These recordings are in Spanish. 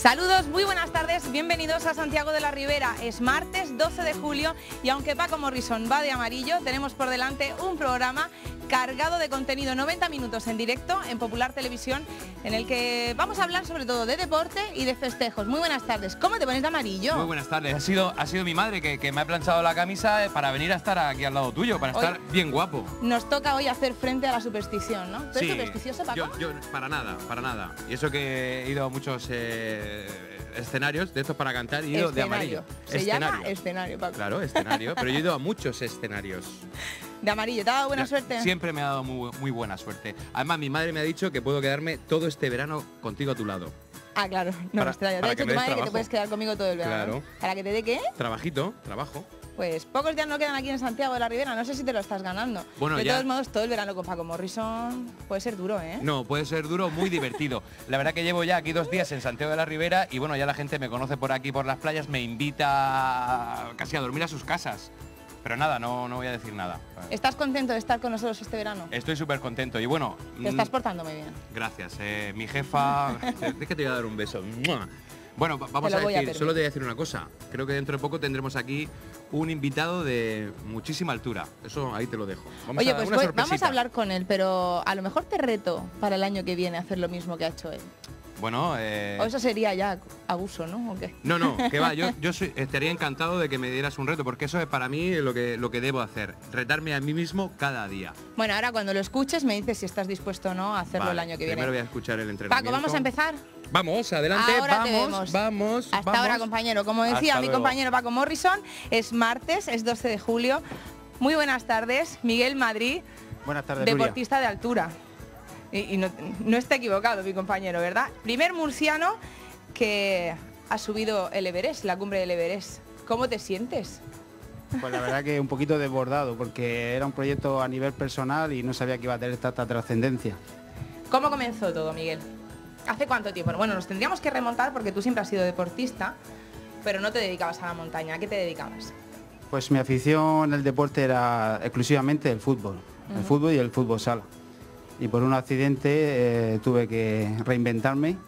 Saludos, muy buenas tardes, bienvenidos a Santiago de la Ribera. Es martes 12 de julio y aunque Paco Morrison va de amarillo, tenemos por delante un programa cargado de contenido, 90 minutos en directo en Popular Televisión, en el que vamos a hablar sobre todo de deporte y de festejos. Muy buenas tardes, ¿cómo te pones de amarillo? Muy buenas tardes, ha sido mi madre que me ha planchado la camisa para venir a estar aquí al lado tuyo, para estar bien guapo. Nos toca hoy hacer frente a la superstición, ¿no? ¿Tú eres Sí, supersticioso, Paco? yo para nada. Y eso que he ido a muchos escenarios de estos para cantar y he ido de amarillo. Se llama escenario, Paco. Claro, escenario, pero yo he ido a muchos escenarios. De amarillo, ¿te ha dado buena suerte? Siempre me ha dado muy buena suerte. Además, mi madre me ha dicho que puedo quedarme todo este verano contigo a tu lado. Ah, claro, no me extraña. Te ha dicho tu madre que te puedes quedar conmigo todo el verano. Claro. ¿Para que te dé qué? Trabajo. Pues pocos días no quedan aquí en Santiago de la Ribera, no sé si te lo estás ganando. Bueno, de todos modos, todo el verano con Paco Morrison puede ser duro, ¿eh? No, puede ser duro, muy divertido. La verdad que llevo ya aquí 2 días en Santiago de la Ribera y bueno, ya la gente me conoce por aquí, por las playas, me invita casi a dormir a sus casas. Pero nada, no voy a decir nada. ¿Estás contento de estar con nosotros este verano? Estoy súper contento y bueno... Te estás portando muy bien. Gracias. Mi jefa... Es que te voy a dar un beso. Bueno, vamos a decir, solo te voy a decir una cosa. Creo que dentro de poco tendremos aquí un invitado de muchísima altura. Eso ahí te lo dejo. Vamos a hablar con él, pero a lo mejor te reto para el año que viene a hacer lo mismo que ha hecho él. Bueno, O eso sería ya abuso, ¿no? ¿O qué? No, que va, yo estaría encantado de que me dieras un reto, porque eso es para mí lo que debo hacer, retarme a mí mismo cada día. Bueno, ahora cuando lo escuches me dices si estás dispuesto o no a hacerlo el año que viene. Primero voy a escuchar el entrenamiento. Paco, ¿vamos a empezar? Vamos, adelante, ahora vamos. Hasta ahora, compañero. Como decía mi compañero Paco Morrison, es martes, es 12 de julio. Muy buenas tardes, Miguel Madrid. Buenas tardes, deportista de altura. Y no está equivocado mi compañero, ¿verdad? Primer murciano que ha subido el Everest, la cumbre del Everest. ¿Cómo te sientes? Pues la verdad que un poquito desbordado, porque era un proyecto a nivel personal y no sabía que iba a tener tanta trascendencia. ¿Cómo comenzó todo, Miguel? ¿Hace cuánto tiempo? Bueno, nos tendríamos que remontar porque tú siempre has sido deportista, pero no te dedicabas a la montaña. ¿A qué te dedicabas? Pues mi afición en el deporte era exclusivamente el fútbol. El fútbol y el fútbol sala. Y por un accidente tuve que reinventarme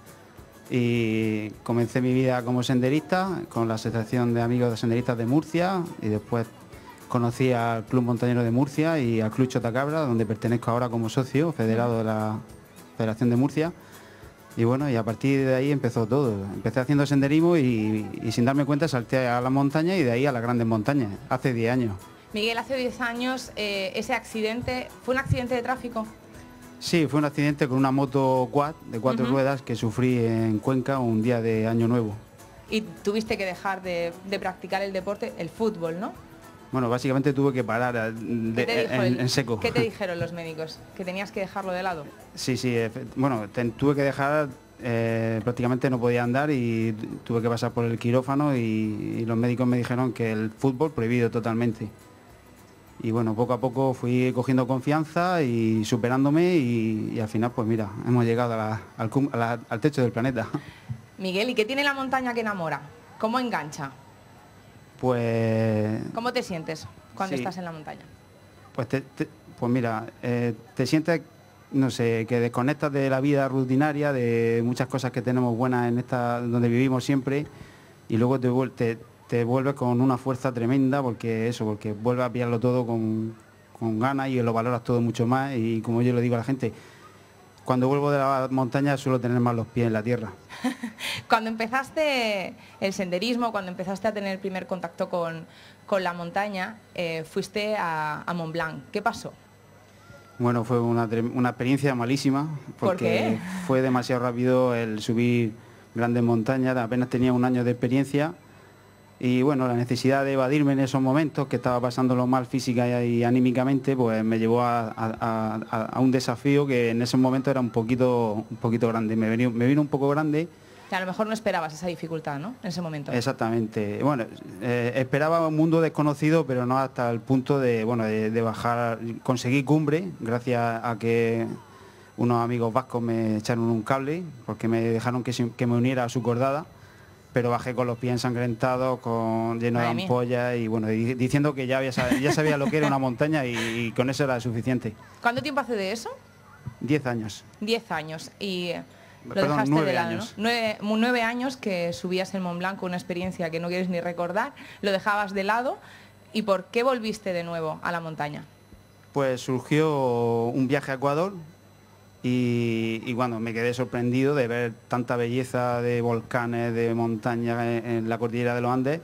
y comencé mi vida como senderista con la Asociación de Amigos de Senderistas de Murcia y después conocí al Club Montañero de Murcia y al Club Chotacabra, donde pertenezco ahora como socio federado de la Federación de Murcia. Y bueno, y a partir de ahí empezó todo. Empecé haciendo senderismo y sin darme cuenta salté a la montaña y de ahí a las grandes montañas, hace 10 años. Miguel, hace 10 años ese accidente, ¿fue un accidente de tráfico? Sí, fue un accidente con una moto quad de 4 ruedas que sufrí en Cuenca un día de Año Nuevo. Y tuviste que dejar de practicar el deporte, el fútbol, ¿no? Bueno, básicamente tuve que parar en seco. ¿Qué te dijeron los médicos? ¿Que tenías que dejarlo de lado? Sí, bueno, tuve que dejar, prácticamente no podía andar y tuve que pasar por el quirófano y los médicos me dijeron que el fútbol prohibido totalmente. Y bueno, poco a poco fui cogiendo confianza y superándome y al final, pues mira, hemos llegado al techo del planeta. Miguel, ¿y qué tiene la montaña que enamora? ¿Cómo engancha? Pues... ¿Cómo te sientes cuando estás en la montaña? Pues, pues mira, te sientes, no sé, que desconectas de la vida rutinaria, de muchas cosas que tenemos buenas en esta, donde vivimos siempre, y luego te vuelves con una fuerza tremenda porque vuelves a pillarlo todo con ganas y lo valoras todo mucho más y como yo le digo a la gente, cuando vuelvo de la montaña suelo tener más los pies en la tierra. Cuando empezaste el senderismo, cuando empezaste a tener el primer contacto con la montaña, fuiste a Mont Blanc. ¿Qué pasó? Bueno, fue una experiencia malísima porque ¿Por qué? Fue demasiado rápido el subir grandes montañas, apenas tenía un año de experiencia. Y bueno, la necesidad de evadirme en esos momentos, que estaba pasándolo mal física y anímicamente, pues me llevó a un desafío que en ese momento era un poquito grande. Me vino un poco grande. Que a lo mejor no esperabas esa dificultad, ¿no? En ese momento. Exactamente. Bueno, esperaba un mundo desconocido, pero no hasta el punto de bajar. Conseguí cumbre, gracias a que unos amigos vascos me echaron un cable, porque me dejaron que me uniera a su cordada. Pero bajé con los pies ensangrentados, lleno de ampollas y bueno, diciendo que ya sabía lo que era una montaña y con eso era suficiente. ¿Cuánto tiempo hace de eso? 10 años. 10 años. Y Lo dejaste 9 de lado, años. ¿No? 9 años que subías el Mont Blanc, una experiencia que no quieres ni recordar, lo dejabas de lado. ¿Y por qué volviste de nuevo a la montaña? Pues surgió un viaje a Ecuador y bueno, me quedé sorprendido de ver tanta belleza de volcanes, de montañas en la cordillera de los Andes.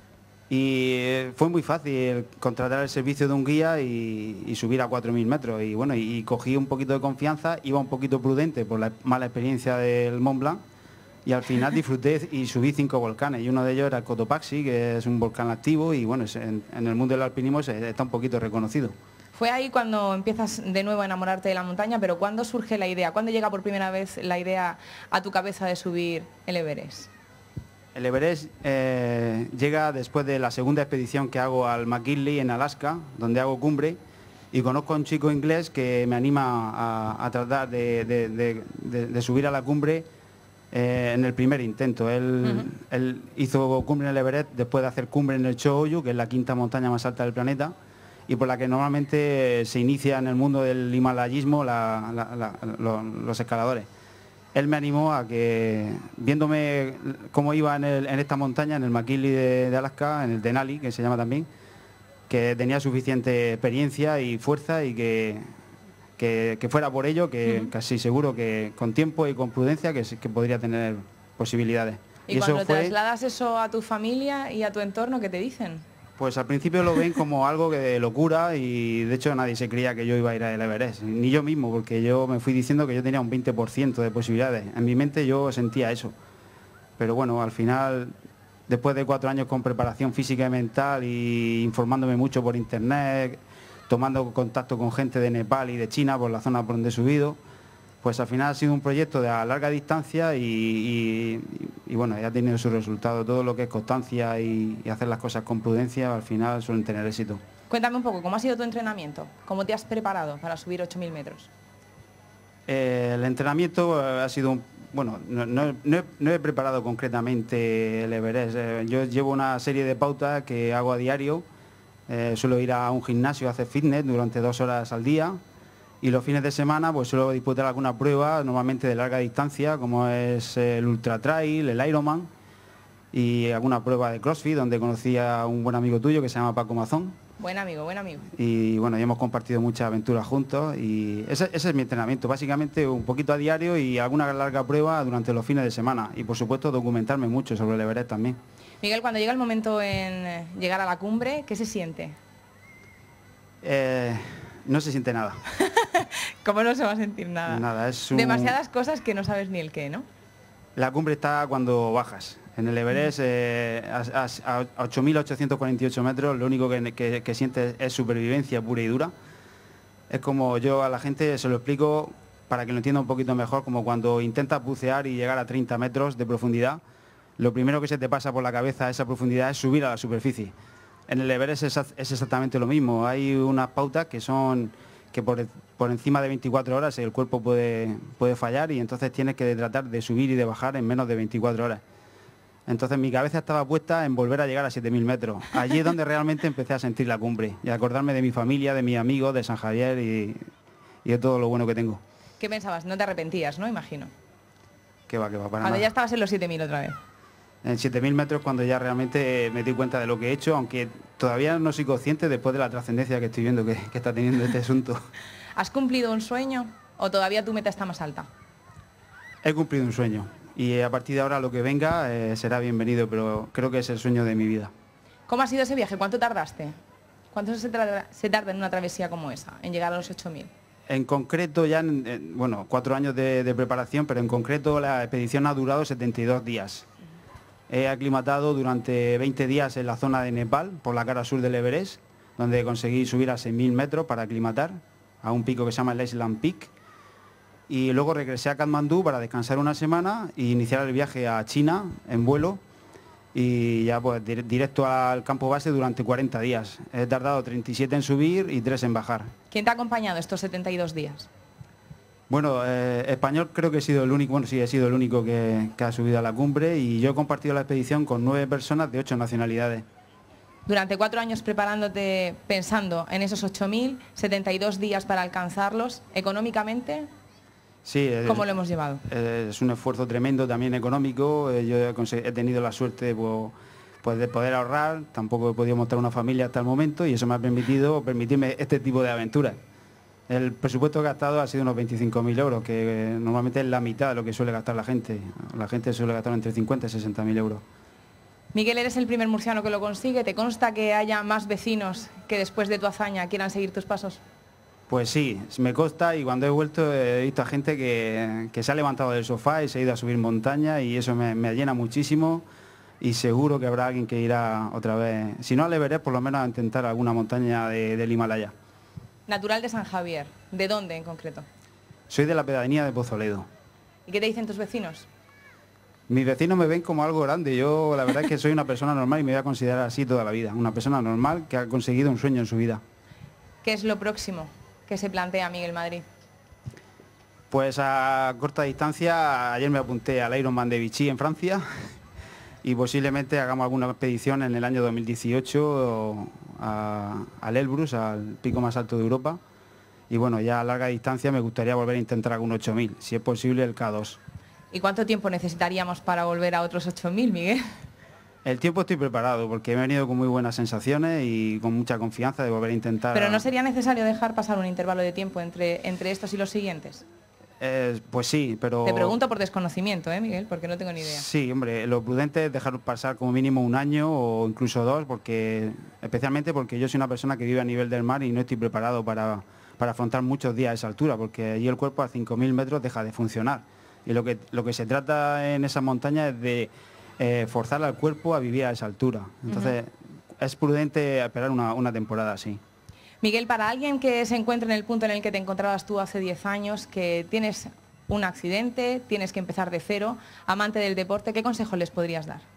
Y fue muy fácil contratar el servicio de un guía y subir a 4.000 metros. Y bueno, y cogí un poquito de confianza, iba un poquito prudente por la mala experiencia del Mont Blanc. Y al final disfruté y subí 5 volcanes. Y uno de ellos era el Cotopaxi, que es un volcán activo y bueno, en el mundo del alpinismo está un poquito reconocido. Fue ahí cuando empiezas de nuevo a enamorarte de la montaña, pero ¿cuándo surge la idea? ¿Cuándo llega por primera vez la idea a tu cabeza de subir el Everest? El Everest llega después de la segunda expedición que hago al McKinley en Alaska, donde hago cumbre, y conozco a un chico inglés que me anima a tratar de subir a la cumbre en el primer intento. Él hizo cumbre en el Everest después de hacer cumbre en el Cho-Oyu, que es la 5ª montaña más alta del planeta, y por la que normalmente se inicia en el mundo del himalayismo los escaladores. Él me animó a que, viéndome cómo iba en esta montaña, en el McKinley de Alaska, en el Denali, que se llama también, que tenía suficiente experiencia y fuerza y que fuera por ello, que casi seguro que con tiempo y con prudencia que podría tener posibilidades. ¿Y cuando trasladas eso a tu familia y a tu entorno, qué te dicen? Pues al principio lo ven como algo de locura y de hecho nadie se creía que yo iba a ir al Everest, ni yo mismo, porque yo me fui diciendo que yo tenía un 20% de posibilidades. En mi mente yo sentía eso. Pero bueno, al final, después de 4 años con preparación física y mental y informándome mucho por internet, tomando contacto con gente de Nepal y de China por la zona por donde he subido, pues al final ha sido un proyecto de a larga distancia y bueno, ya ha tenido su resultado. Todo lo que es constancia y hacer las cosas con prudencia, al final suelen tener éxito. Cuéntame un poco, ¿cómo ha sido tu entrenamiento? ¿Cómo te has preparado para subir 8.000 metros? El entrenamiento ha sido, bueno, no he preparado concretamente el Everest. Yo llevo una serie de pautas que hago a diario. Suelo ir a un gimnasio a hacer fitness durante 2 horas al día. Y los fines de semana pues suelo disputar alguna prueba, normalmente de larga distancia, como es el Ultra Trail, el Ironman, y alguna prueba de CrossFit, donde conocí a un buen amigo tuyo que se llama Paco Mazón. Buen amigo, buen amigo. Y bueno, ya hemos compartido muchas aventuras juntos y ese es mi entrenamiento, básicamente un poquito a diario y alguna larga prueba durante los fines de semana. Y por supuesto documentarme mucho sobre el Everest también. Miguel, cuando llega el momento en llegar a la cumbre, ¿qué se siente? No se siente nada. ¿Cómo no se va a sentir nada? Nada, demasiadas cosas que no sabes ni el qué, ¿no? La cumbre está cuando bajas. En el Everest, a 8.848 metros, lo único que sientes es supervivencia pura y dura. Es como yo a la gente se lo explico para que lo entienda un poquito mejor, como cuando intentas bucear y llegar a 30 metros de profundidad, lo primero que se te pasa por la cabeza a esa profundidad es subir a la superficie. En el Everest es exactamente lo mismo. Hay unas pautas que son que por encima de 24 horas el cuerpo puede fallar y entonces tienes que tratar de subir y de bajar en menos de 24 horas. Entonces mi cabeza estaba puesta en volver a llegar a 7.000 metros. Allí es donde realmente empecé a sentir la cumbre y a acordarme de mi familia, de mis amigos, de San Javier y de todo lo bueno que tengo. ¿Qué pensabas? No te arrepentías, ¿no? Imagino. Que va, para nada. Cuando ya estabas en los 7.000 otra vez. En 7.000 metros cuando ya realmente me di cuenta de lo que he hecho, aunque todavía no soy consciente después de la trascendencia que estoy viendo que está teniendo este asunto. ¿Has cumplido un sueño o todavía tu meta está más alta? He cumplido un sueño y a partir de ahora lo que venga será bienvenido, pero creo que es el sueño de mi vida. ¿Cómo ha sido ese viaje? ¿Cuánto tardaste? ¿Cuánto se tarda en una travesía como esa, en llegar a los 8.000? En concreto ya, bueno, 4 años de preparación, pero en concreto la expedición ha durado 72 días. He aclimatado durante 20 días en la zona de Nepal, por la cara sur del Everest, donde conseguí subir a 6.000 metros para aclimatar a un pico que se llama el Island Peak. Y luego regresé a Katmandú para descansar una semana e iniciar el viaje a China en vuelo y ya pues directo al campo base durante 40 días. He tardado 37 en subir y 3 en bajar. ¿Quién te ha acompañado estos 72 días? Bueno, español creo que he sido el único, bueno sí, he sido el único que ha subido a la cumbre y yo he compartido la expedición con 9 personas de 8 nacionalidades. Durante 4 años preparándote, pensando en esos 8.000, 72 días para alcanzarlos, ¿económicamente? Sí, ¿Cómo lo hemos llevado? Es un esfuerzo tremendo, también económico. Yo he tenido la suerte pues, de poder ahorrar, tampoco he podido montar una familia hasta el momento y eso me ha permitirme este tipo de aventuras. El presupuesto gastado ha sido unos 25.000 euros, que normalmente es la mitad de lo que suele gastar la gente. La gente suele gastar entre 50 y 60.000 euros. Miguel, eres el primer murciano que lo consigue. ¿Te consta que haya más vecinos que después de tu hazaña quieran seguir tus pasos? Pues sí, me consta, y cuando he vuelto he visto a gente que se ha levantado del sofá y se ha ido a subir montaña y eso me llena muchísimo y seguro que habrá alguien que irá otra vez, si no al Everest, por lo menos a intentar alguna montaña del Himalaya. Natural de San Javier, ¿de dónde en concreto? Soy de la pedanía de Pozoledo. ¿Y qué te dicen tus vecinos? Mis vecinos me ven como algo grande, yo la verdad es que soy una persona normal y me voy a considerar así toda la vida, una persona normal que ha conseguido un sueño en su vida. ¿Qué es lo próximo que se plantea Miguel Madrid? Pues a corta distancia, ayer me apunté al Ironman de Vichy en Francia y posiblemente hagamos alguna expedición en el año 2018 al Elbrus, al pico más alto de Europa. Y bueno, ya a larga distancia me gustaría volver a intentar algún 8.000, si es posible el K2. ¿Y cuánto tiempo necesitaríamos para volver a otros 8.000, Miguel? El tiempo estoy preparado porque he venido con muy buenas sensaciones y con mucha confianza de volver a intentar... ¿Pero no sería necesario dejar pasar un intervalo de tiempo entre estos y los siguientes? Pues sí, pero... Te pregunto por desconocimiento, Miguel, porque no tengo ni idea. Sí, hombre, lo prudente es dejar pasar como mínimo un año o incluso 2, especialmente porque yo soy una persona que vive a nivel del mar y no estoy preparado para afrontar muchos días a esa altura, porque allí el cuerpo a 5.000 metros deja de funcionar. Y lo que se trata en esas montañas es de forzar al cuerpo a vivir a esa altura. Entonces, es prudente esperar una temporada así. Miguel, para alguien que se encuentra en el punto en el que te encontrabas tú hace 10 años, que tienes un accidente, tienes que empezar de cero, amante del deporte, ¿qué consejos les podrías dar?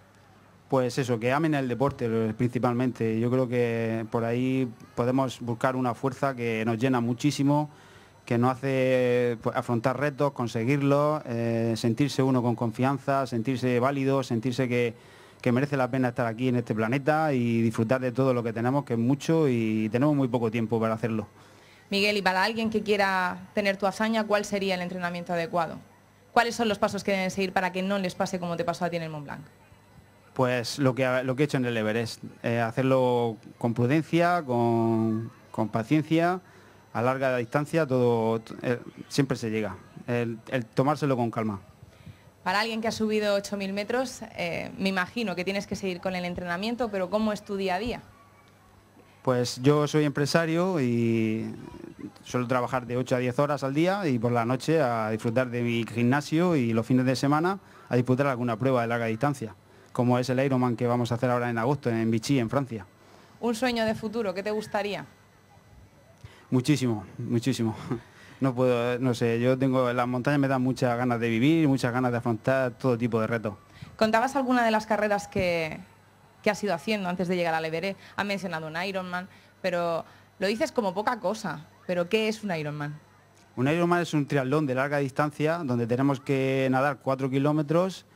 Pues eso, que amen el deporte principalmente. Yo creo que por ahí podemos buscar una fuerza que nos llena muchísimo, que nos hace afrontar retos, conseguirlos, sentirse uno con confianza, sentirse válido, sentirse que merece la pena estar aquí en este planeta y disfrutar de todo lo que tenemos, que es mucho y tenemos muy poco tiempo para hacerlo. Miguel, y para alguien que quiera tener tu hazaña, ¿cuál sería el entrenamiento adecuado? ¿Cuáles son los pasos que deben seguir para que no les pase como te pasó a ti en el Mont Blanc? Pues lo que he hecho en el Everest, hacerlo con prudencia, con paciencia, a larga distancia, siempre se llega, el tomárselo con calma. Para alguien que ha subido 8.000 metros, me imagino que tienes que seguir con el entrenamiento, pero ¿cómo es tu día a día? Pues yo soy empresario y suelo trabajar de 8 a 10 horas al día y por la noche a disfrutar de mi gimnasio y los fines de semana a disfrutar alguna prueba de larga distancia, como es el Ironman que vamos a hacer ahora en agosto en Vichy, en Francia. ¿Un sueño de futuro? ¿Qué te gustaría? Muchísimo, muchísimo. No sé, las montañas me dan muchas ganas de vivir, muchas ganas de afrontar todo tipo de retos. ¿Contabas alguna de las carreras que has ido haciendo antes de llegar al Everest? Has mencionado un Ironman, pero lo dices como poca cosa. ¿Pero qué es un Ironman? Un Ironman es un triatlón de larga distancia donde tenemos que nadar 4 kilómetros,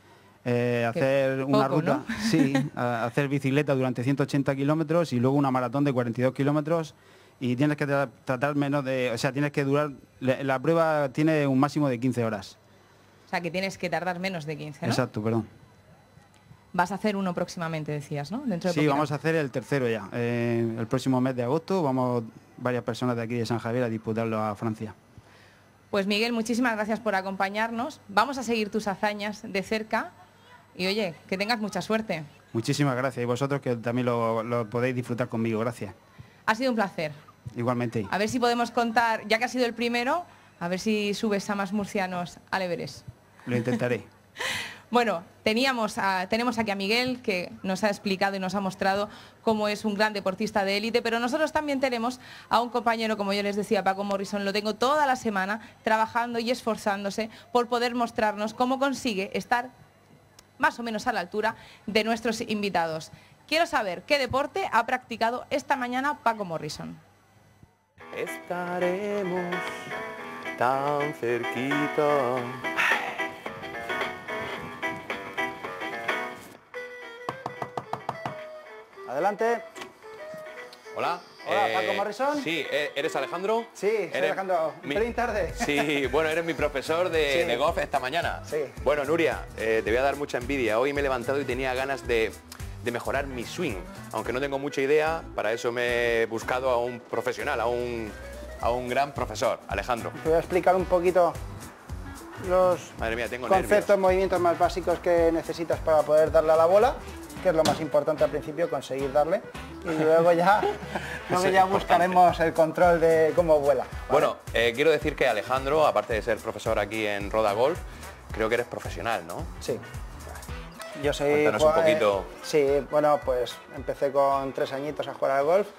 hacer una ruta, ¿no? Sí, hacer bicicleta durante 180 kilómetros y luego una maratón de 42 kilómetros. Y tienes que tratar menos de... O sea, tienes que durar... La prueba tiene un máximo de 15 horas. O sea, que tienes que tardar menos de 15, ¿no? Exacto, perdón. Vas a hacer uno próximamente, decías, ¿no? Dentro de sí, poquito. Vamos a hacer el tercero ya. El próximo mes de agosto vamos varias personas de aquí de San Javier a disputarlo a Francia. Pues Miguel, muchísimas gracias por acompañarnos. Vamos a seguir tus hazañas de cerca y oye, que tengas mucha suerte. Muchísimas gracias y vosotros que también lo podéis disfrutar conmigo. Gracias. Ha sido un placer. Igualmente. A ver si podemos contar, ya que has sido el primero, a ver si subes a más murcianos al Everest. Lo intentaré. Bueno, tenemos aquí a Miguel, que nos ha explicado y nos ha mostrado cómo es un gran deportista de élite, pero nosotros también tenemos a un compañero, como yo les decía, Paco Morrison, lo tengo toda la semana trabajando y esforzándose por poder mostrarnos cómo consigue estar más o menos a la altura de nuestros invitados. Quiero saber qué deporte ha practicado esta mañana Paco Morrison. Estaremos tan cerquita. Adelante. Hola, Hola, Paco Morrison. Sí, ¿eres Alejandro? Sí, soy Alejandro. Un pelín tarde. Sí, bueno, eres mi profesor de golf esta mañana. Sí. Bueno, Nuria, te voy a dar mucha envidia. Hoy me he levantado y tenía ganas de mejorar mi swing. Aunque no tengo mucha idea, para eso me he buscado a un profesional, a un gran profesor, Alejandro. Te voy a explicar un poquito los Madre mía, tengo conceptos, nervios. movimientos más básicos que necesitas para poder darle a la bola, que es lo más importante al principio, conseguir darle, y luego ya buscaremos el control de cómo vuela, ¿vale? Bueno, quiero decir que Alejandro, aparte de ser profesor aquí en Roda Golf, creo que eres profesional, ¿no? Sí. Yo soy... Cuéntanos un poquito. Sí, bueno, pues empecé con 3 añitos a jugar al golf.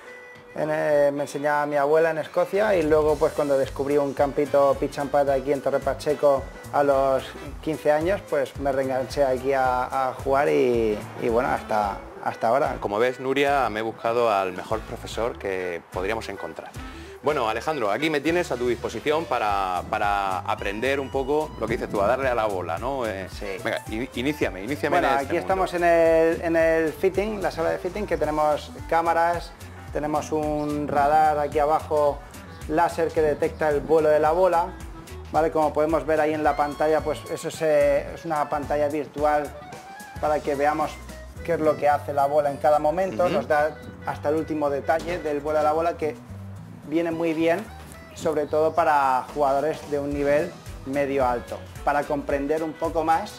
Me enseñaba mi abuela en Escocia y luego pues cuando descubrí un campito pitch and putt aquí en Torre Pacheco a los 15 años, pues me reenganché aquí a jugar y bueno, hasta ahora. Como ves, Nuria, me he buscado al mejor profesor que podríamos encontrar. Bueno, Alejandro, aquí me tienes a tu disposición para aprender un poco lo que dices tú, a darle a la bola, ¿no? Sí. Venga, iníciame Bueno, en aquí este estamos mundo. en el fitting, la sala de fitting, que tenemos cámaras, tenemos un radar aquí abajo, láser que detecta el vuelo de la bola, ¿vale? Como podemos ver ahí en la pantalla, pues eso es una pantalla virtual para que veamos qué es lo que hace la bola en cada momento, nos da hasta el último detalle del vuelo de la bola, que viene muy bien, sobre todo para jugadores de un nivel medio alto, para comprender un poco más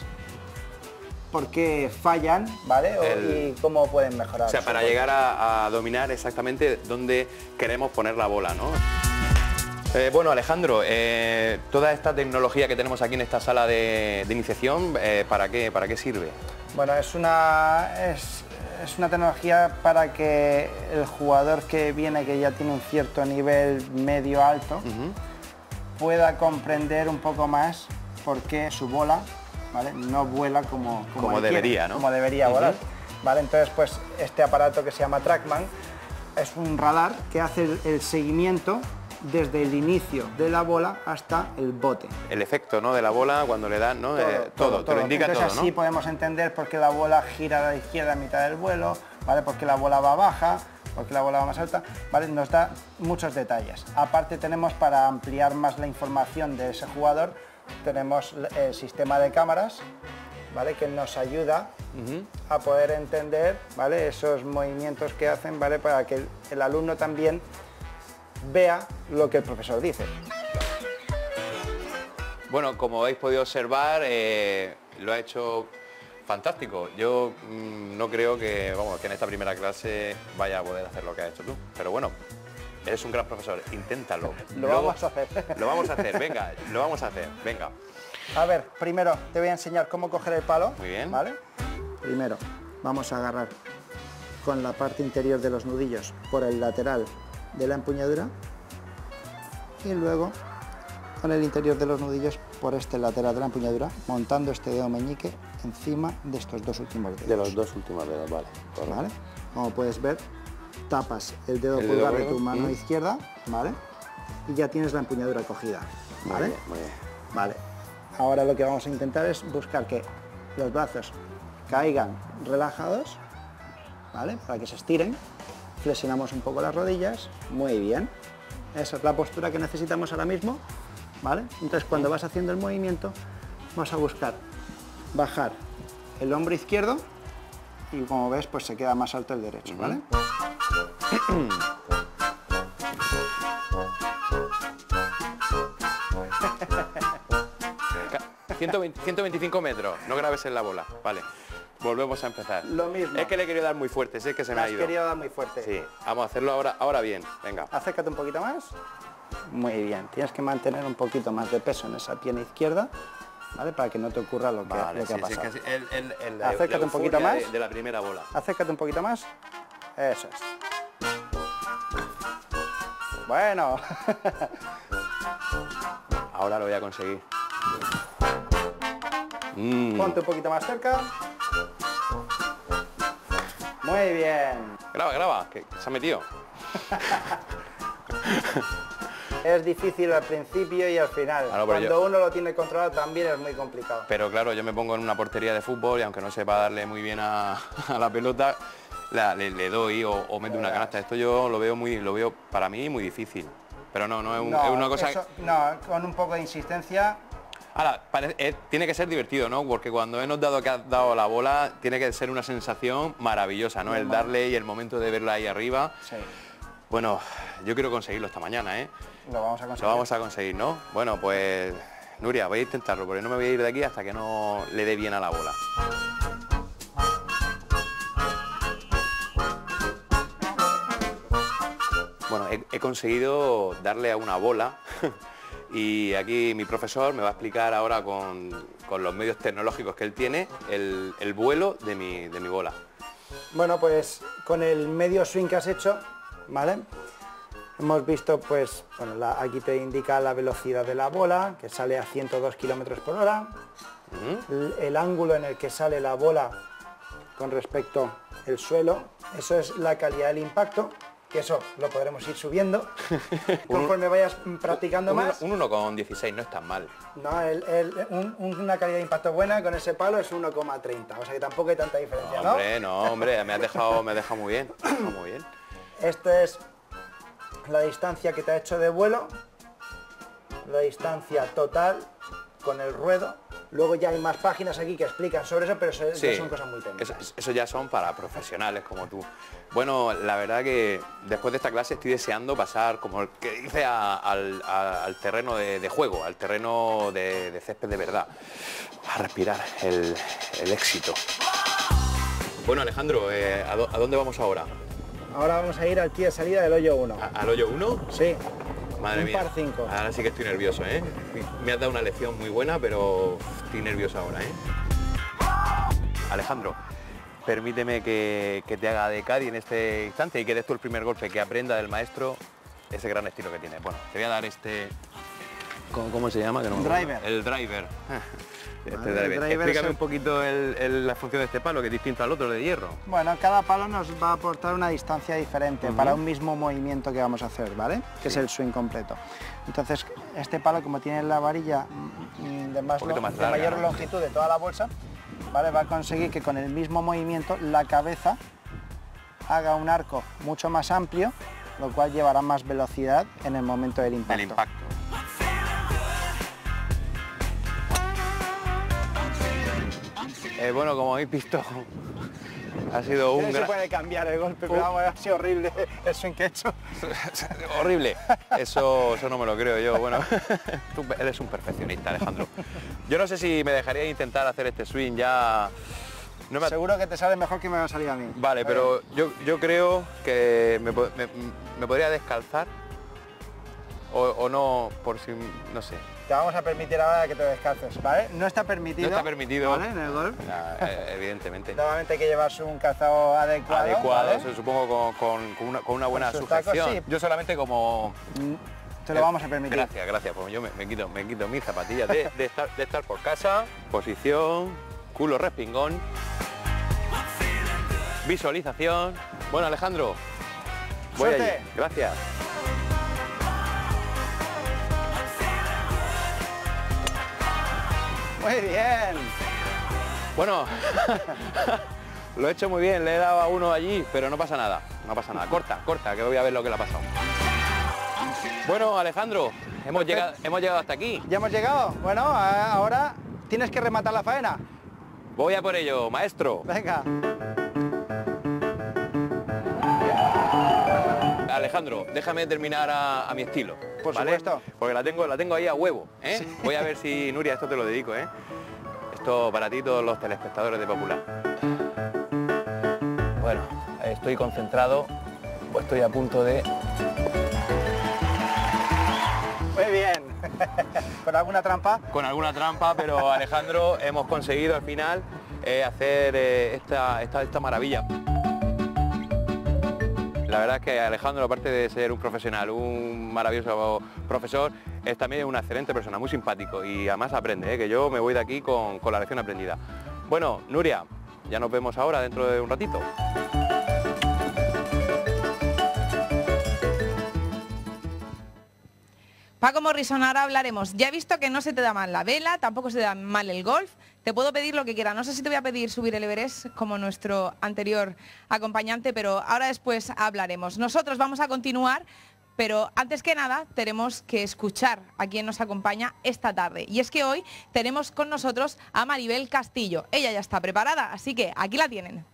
por qué fallan, ¿vale? Y cómo pueden mejorar. O sea, para llegar a dominar exactamente dónde queremos poner la bola, ¿no? Bueno, Alejandro, toda esta tecnología que tenemos aquí en esta sala de iniciación, ¿para qué sirve? Bueno, es una tecnología para que el jugador que viene, que ya tiene un cierto nivel medio alto, pueda comprender un poco más por qué su bola, ¿vale?, no vuela como debería, ¿no? Como debería volar. ¿Vale? Entonces, pues este aparato que se llama TrackMan es un radar que hace el seguimiento desde el inicio de la bola hasta el bote. El efecto, ¿no?, de la bola cuando le dan, ¿no? Todo, te lo indica. Entonces, todo, ¿no? así podemos entender por qué la bola gira a la izquierda a mitad del vuelo, ¿vale?, por qué la bola va baja, por qué la bola va más alta, ¿vale? Nos da muchos detalles. Aparte tenemos, para ampliar más la información de ese jugador, tenemos el sistema de cámaras, ¿vale?, que nos ayuda a poder entender, ¿vale?, esos movimientos que hacen, ¿vale?, para que el alumno también vea lo que el profesor dice. Bueno, como habéis podido observar, lo ha hecho fantástico. Yo no creo que en esta primera clase vaya a poder hacer lo que has hecho tú. Pero bueno, eres un gran profesor, inténtalo. Vamos a hacer. Lo vamos a hacer, venga, lo vamos a hacer, venga. A ver, primero te voy a enseñar cómo coger el palo. Muy bien. ¿Vale? Primero vamos a agarrar con la parte interior de los nudillos por el lateral de la empuñadura y luego con el interior de los nudillos por este lateral de la empuñadura, montando este dedo meñique encima de estos dos últimos dedos. De los dos últimos dedos, vale. ¿Vale? Como puedes ver, tapas el dedo pulgar de tu mano izquierda, ¿vale?, y ya tienes la empuñadura cogida, ¿vale? Muy bien. Vale. Ahora lo que vamos a intentar es buscar que los brazos caigan relajados, ¿vale?, para que se estiren. Flexionamos un poco las rodillas, muy bien. Esa es la postura que necesitamos ahora mismo, ¿vale? Entonces, cuando vas haciendo el movimiento, vas a buscar bajar el hombro izquierdo y, como ves, pues se queda más alto el derecho, ¿vale? 125 metros, no grabes en la bola, vale. Volvemos a empezar. Lo mismo. Es que le he querido dar muy fuerte, es que se me ha ido. Has querido dar muy fuerte. Sí, vamos a hacerlo ahora bien, venga. Acércate un poquito más. Muy bien, tienes que mantener un poquito más de peso en esa pierna izquierda, ¿vale?, para que no te ocurra lo que ha pasado. Sí, es Acércate un poquito más. De la primera bola. Acércate un poquito más. Eso es. Bueno. Ahora lo voy a conseguir. Ponte un poquito más cerca. Muy bien. Graba, que se ha metido. Es difícil al principio y al final. Cuando uno lo tiene controlado también es muy complicado. Pero claro, yo me pongo en una portería de fútbol y aunque no sepa darle muy bien a la pelota, le doy o meto una canasta. Esto yo lo veo para mí muy difícil. Pero no es una cosa... No, con un poco de insistencia... Ahora, tiene que ser divertido, ¿no? Porque cuando he notado que has dado la bola, tiene que ser una sensación maravillosa, ¿no? El darle y el momento de verla ahí arriba. Sí. Bueno, yo quiero conseguirlo esta mañana, ¿eh? Lo vamos a conseguir. Lo vamos a conseguir, ¿no? Bueno, pues... Nuria, voy a intentarlo, porque no me voy a ir de aquí hasta que no le dé bien a la bola. Bueno, he conseguido darle a una bola y aquí mi profesor me va a explicar ahora con los medios tecnológicos que él tiene el vuelo de mi bola. Bueno, pues con el medio swing que has hecho, ¿vale? Hemos visto, pues, bueno, aquí te indica la velocidad de la bola, que sale a 102 km por hora. El ángulo en el que sale la bola con respecto al suelo, eso es la calidad del impacto, que eso lo podremos ir subiendo conforme vayas practicando más. Un 1,16 no es tan mal. No, una calidad de impacto buena con ese palo es 1,30, o sea que tampoco hay tanta diferencia, ¿no? No, hombre, me ha dejado muy bien, muy bien. Esta es la distancia que te ha hecho de vuelo, la distancia total con el ruedo. Luego ya hay más páginas aquí que explican sobre eso, pero eso sí, ya son cosas muy técnicas. Eso ya son para profesionales como tú. Bueno, la verdad que después de esta clase estoy deseando pasar, como el que dice, al terreno de juego, al terreno de césped de verdad. A respirar el éxito. Bueno, Alejandro, ¿a dónde vamos ahora? Ahora vamos a ir al tee de salida del hoyo 1. ¿Al hoyo 1? Sí. Madre mía. Par 5. Ahora sí que estoy nervioso, ¿eh? Me has dado una lección muy buena, pero estoy nervioso ahora, ¿eh? Alejandro, permíteme que te haga de caddy en este instante y que des tú el primer golpe, que aprenda del maestro ese gran estilo que tiene. Bueno, te voy a dar este... ¿Cómo se llama? Que no driver. El driver. Vale, el driver. Explícame un poquito la función de este palo, que es distinto al otro de hierro. Bueno, cada palo nos va a aportar una distancia diferente para un mismo movimiento que vamos a hacer, ¿vale? Que es el swing completo. Entonces, este palo, como tiene la varilla de mayor longitud de toda la bolsa, ¿vale? Va a conseguir que con el mismo movimiento la cabeza haga un arco mucho más amplio, lo cual llevará más velocidad en el momento del impacto. Bueno, como habéis visto, ha sido un... No se puede cambiar el golpe, pero vamos, ha sido horrible el swing que he hecho. Horrible. Eso no me lo creo yo. Bueno, tú eres un perfeccionista, Alejandro. Yo no sé si me dejaría intentar hacer este swing ya... Seguro que te sale mejor que me va a salir a mí. Vale, pero yo creo que me podría descalzar o no, por si... no sé. Te vamos a permitir ahora que te descalces, ¿vale? No está permitido. No está permitido. ¿Vale? En el golf. Evidentemente. Normalmente hay que llevarse un calzado adecuado. ¿vale? Eso supongo con una buena sujeción. Tacos, sí. Yo solamente como... Te lo vamos a permitir. Gracias. Pues yo me quito mis zapatillas de estar por casa. Posición, culo respingón. Visualización. Bueno, Alejandro, voy allí. Gracias. Muy bien. Bueno, lo he hecho muy bien, le he dado a uno allí, pero no pasa nada, corta, que voy a ver lo que le ha pasado. Bueno, Alejandro, hemos llegado hasta aquí. ¿Ya hemos llegado? Bueno, ahora tienes que rematar la faena. Voy a por ello, maestro. Venga. Alejandro, déjame terminar a mi estilo. Por supuesto. Porque la tengo ahí a huevo, ¿eh? Sí. Voy a ver si, Nuria, esto te lo dedico, ¿eh? Esto para ti, todos los telespectadores de Popular. Bueno, estoy concentrado, pues estoy a punto de... Muy bien. ¿Con alguna trampa? Con alguna trampa, pero Alejandro, hemos conseguido al final hacer esta maravilla. La verdad es que Alejandro, aparte de ser un profesional, un maravilloso profesor, es también una excelente persona, muy simpático y además aprende, que yo me voy de aquí con la lección aprendida. Bueno, Nuria, ya nos vemos ahora dentro de un ratito. Paco Morrison, ahora hablaremos. Ya he visto que no se te da mal la vela, tampoco se te da mal el golf. te puedo pedir lo que quieras. No sé si te voy a pedir subir el Everest como nuestro anterior acompañante, pero ahora después hablaremos. Nosotros vamos a continuar, pero antes que nada tenemos que escuchar a quien nos acompaña esta tarde. Y es que hoy tenemos con nosotros a Maribel Castillo. Ella ya está preparada, así que aquí la tienen.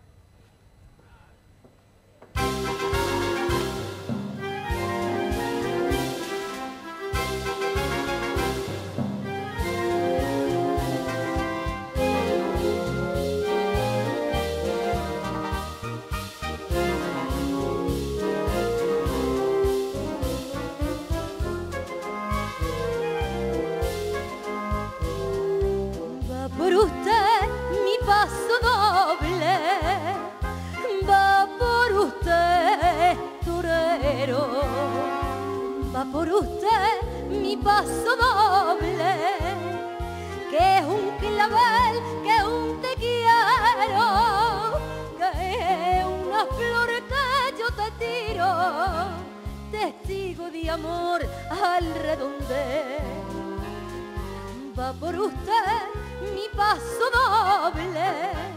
Por usted mi paso doble, va por usted torero, va por usted mi paso doble, que es un clavel, que es un te quiero, que es una flor que yo te tiro, testigo de amor al redondel. Va por usted mi paso doble,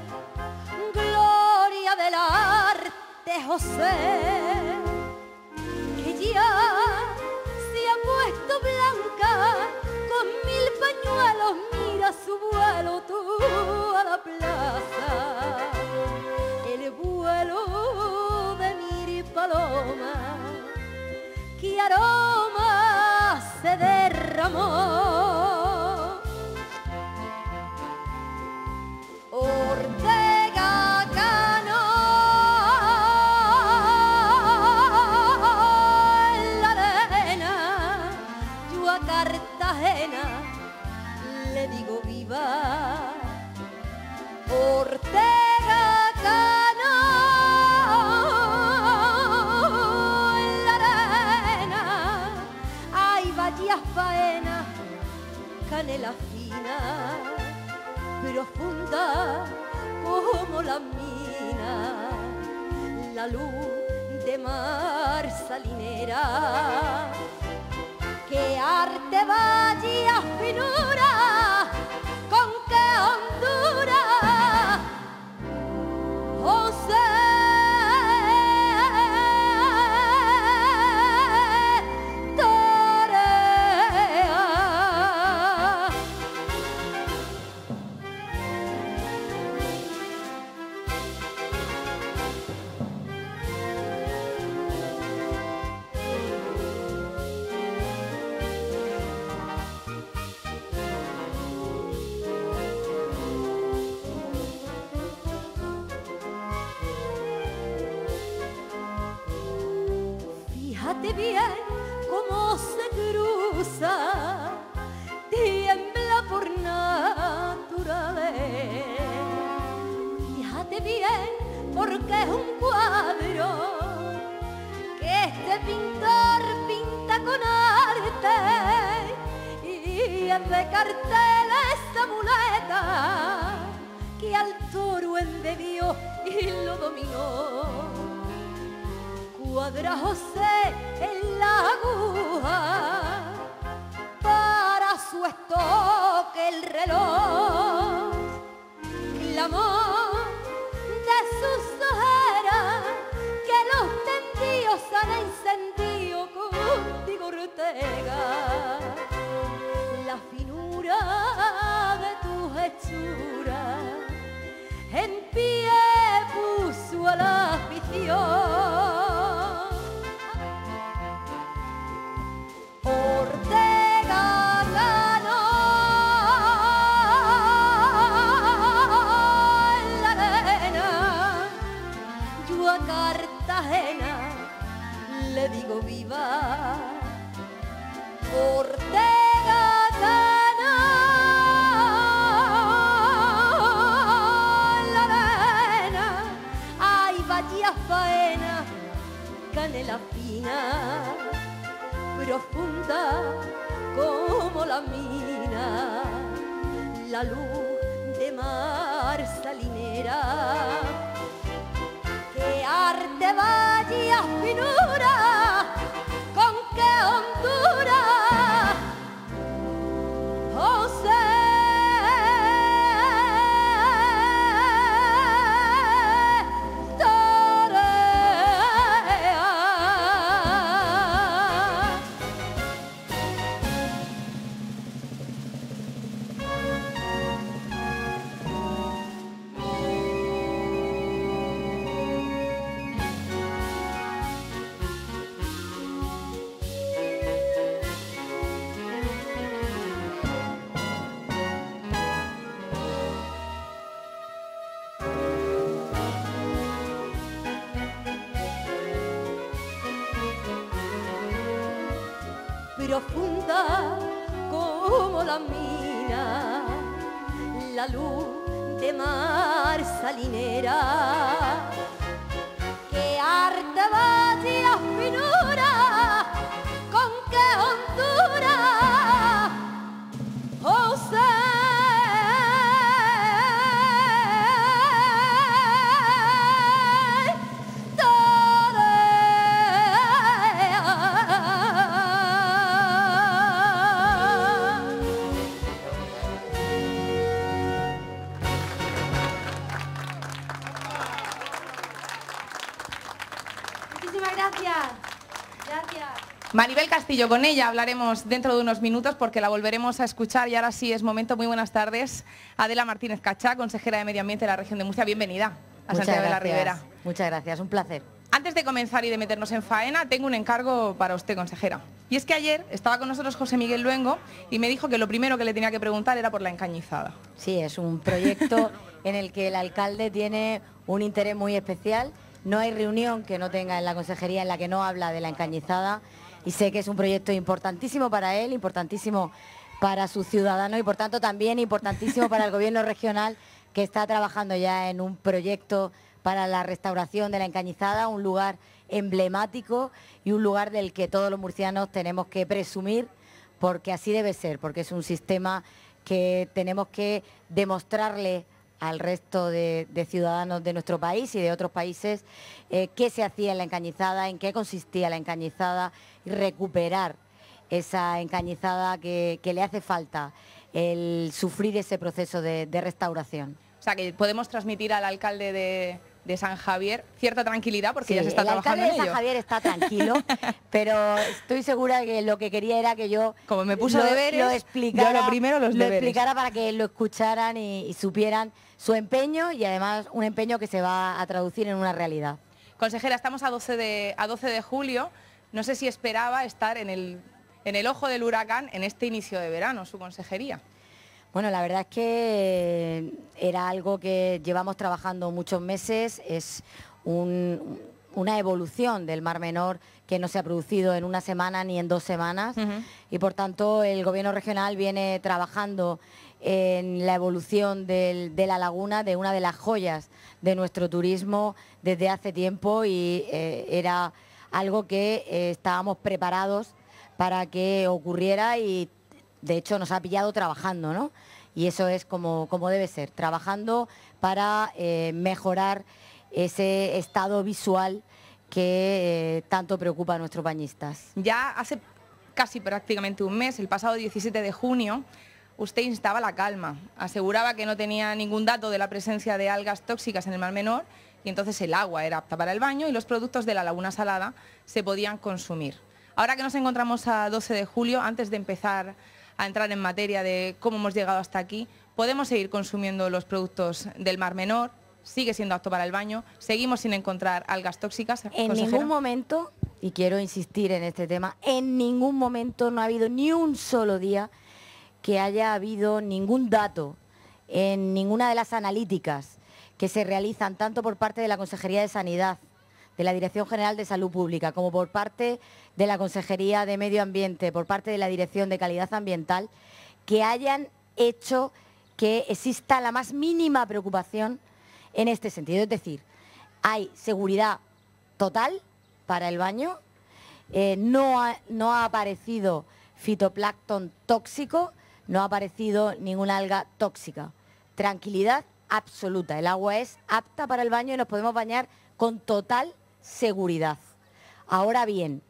gloria del arte José, que ya se ha puesto blanca con 1000 pañuelos, mira su vuelo tú a la plaza, el vuelo de mi paloma, que aroma se derramó. Ortega Cano en la arena, yo a Cartagena le digo viva. Ortega Cano en la arena, ay vaya faena, canela fina, profunda como la mina, la luz de mar salinera, que arte vaya finura, con qué hondura, José bien cómo se cruza, tiembla por naturaleza. Fíjate bien porque es un cuadro que este pintor pinta con arte y es de carteles muleta que al toro embebió y lo dominó. Cuadra José en la aguja, para su estoque el reloj, clamor de sus ojeras, que los tendidos han encendido contigo Ortega, la finura de tu hechura, en pie puso a la afición. Ortega Cano en la arena, yo a Cartagena le digo viva. Ortega Cano en la arena, ay vaya faena, canela fina, profunda como la mina, la luz de mar salinera, que arte vaya finura, con qué hondura, José profunda como la mina, la luz de mar salinera, que arte vacía finura, con qué hondura, oh Maribel Castillo, con ella hablaremos dentro de unos minutos porque la volveremos a escuchar y ahora sí es momento. Muy buenas tardes. Adela Martínez Cachá, consejera de Medio Ambiente de la región de Murcia. Bienvenida a Santiago de la Ribera. Muchas gracias, un placer. Antes de comenzar y de meternos en faena, tengo un encargo para usted, consejera. Y es que ayer estaba con nosotros José Miguel Luengo y me dijo que lo primero que le tenía que preguntar era por la encañizada. Sí, es un proyecto en el que el alcalde tiene un interés muy especial. No hay reunión que no tenga en la consejería en la que no habla de la encañizada. Y sé que es un proyecto importantísimo para él, importantísimo para sus ciudadanos y por tanto también importantísimo para el gobierno regional, que está trabajando ya en un proyecto para la restauración de la encañizada, un lugar emblemático y un lugar del que todos los murcianos tenemos que presumir, porque así debe ser, porque es un sistema que tenemos que demostrarle al resto de ciudadanos de nuestro país y de otros países qué se hacía en la encañizada, en qué consistía la encañizada y recuperar esa encañizada que le hace falta el sufrir ese proceso de restauración. O sea, que podemos transmitir al alcalde de San Javier cierta tranquilidad porque sí, ya se está trabajando en ello. El alcalde de San Javier está tranquilo, pero estoy segura que lo que quería era que yo, como me puso deberes, lo explicara, yo lo primero los deberes. Explicara para que lo escucharan y supieran su empeño y además un empeño que se va a traducir en una realidad. Consejera, estamos a 12 de julio. No sé si esperaba estar en el ojo del huracán en este inicio de verano, su consejería. Bueno, la verdad es que era algo que llevamos trabajando muchos meses, es una evolución del Mar Menor que no se ha producido en una semana ni en 2 semanas y por tanto el gobierno regional viene trabajando en la evolución de la laguna, de una de las joyas de nuestro turismo desde hace tiempo y era algo que estábamos preparados para que ocurriera y de hecho nos ha pillado trabajando, ¿no? Y eso es como debe ser, trabajando para mejorar ese estado visual que tanto preocupa a nuestros bañistas. Ya hace casi prácticamente un mes, el pasado 17 de junio, usted instaba la calma, aseguraba que no tenía ningún dato de la presencia de algas tóxicas en el Mar Menor y entonces el agua era apta para el baño y los productos de la laguna salada se podían consumir. Ahora que nos encontramos a 12 de julio, antes de empezar a entrar en materia de cómo hemos llegado hasta aquí, ¿podemos seguir consumiendo los productos del Mar Menor? ¿Sigue siendo apto para el baño? ¿Seguimos sin encontrar algas tóxicas? En ningún momento, y quiero insistir en este tema, en ningún momento no ha habido ni un solo día que haya habido ningún dato en ninguna de las analíticas que se realizan tanto por parte de la Consejería de Sanidad, de la Dirección General de Salud Pública, como por parte de la Consejería de Medio Ambiente, por parte de la Dirección de Calidad Ambiental, que hayan hecho que exista la más mínima preocupación en este sentido. Es decir, hay seguridad total para el baño, no ha aparecido fitoplancton tóxico, no ha aparecido ninguna alga tóxica. Tranquilidad absoluta, el agua es apta para el baño y nos podemos bañar con total seguridad. Ahora bien,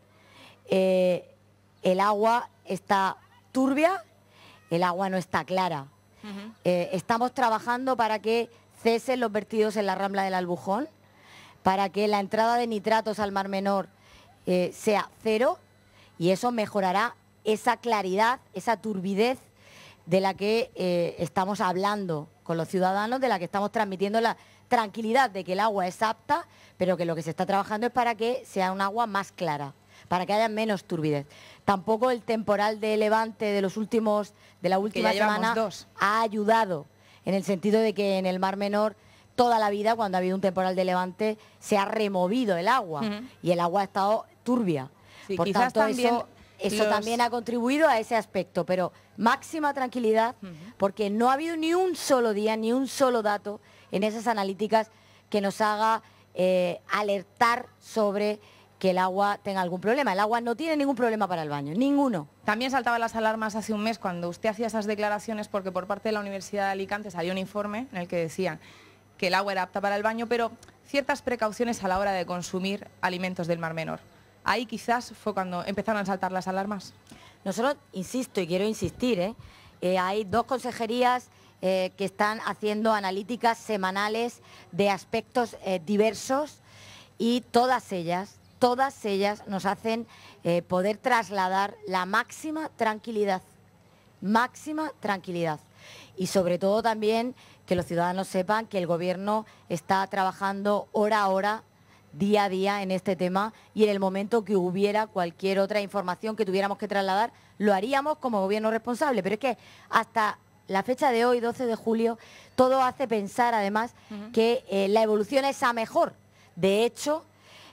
el agua está turbia, el agua no está clara. Estamos trabajando para que cesen los vertidos en la Rambla del Albujón, para que la entrada de nitratos al Mar Menor sea cero y eso mejorará esa claridad, esa turbidez de la que estamos hablando con los ciudadanos, de la que estamos transmitiendo la tranquilidad de que el agua es apta, pero que lo que se está trabajando es para que sea un agua más clara, para que haya menos turbidez. Tampoco el temporal de Levante de la última semana ha ayudado, en el sentido de que en el Mar Menor toda la vida, cuando ha habido un temporal de Levante, se ha removido el agua y el agua ha estado turbia. Sí, por quizás tanto, también eso eso también ha contribuido a ese aspecto, pero máxima tranquilidad, porque no ha habido ni un solo día, ni un solo dato en esas analíticas que nos haga alertar sobre que el agua tenga algún problema. El agua no tiene ningún problema para el baño, ninguno. También saltaban las alarmas hace un mes cuando usted hacía esas declaraciones, porque por parte de la Universidad de Alicante salió un informe en el que decían que el agua era apta para el baño, pero ciertas precauciones a la hora de consumir alimentos del Mar Menor. Ahí quizás fue cuando empezaron a saltar las alarmas. Nosotros, insisto y quiero insistir, hay 2 consejerías que están haciendo analíticas semanales de aspectos diversos y todas ellas nos hacen poder trasladar la máxima tranquilidad. Y sobre todo también que los ciudadanos sepan que el Gobierno está trabajando hora a hora, día a día en este tema, y en el momento que hubiera cualquier otra información que tuviéramos que trasladar, lo haríamos como Gobierno responsable. Pero es que hasta la fecha de hoy, 12 de julio, todo hace pensar además que la evolución es a mejor. De hecho,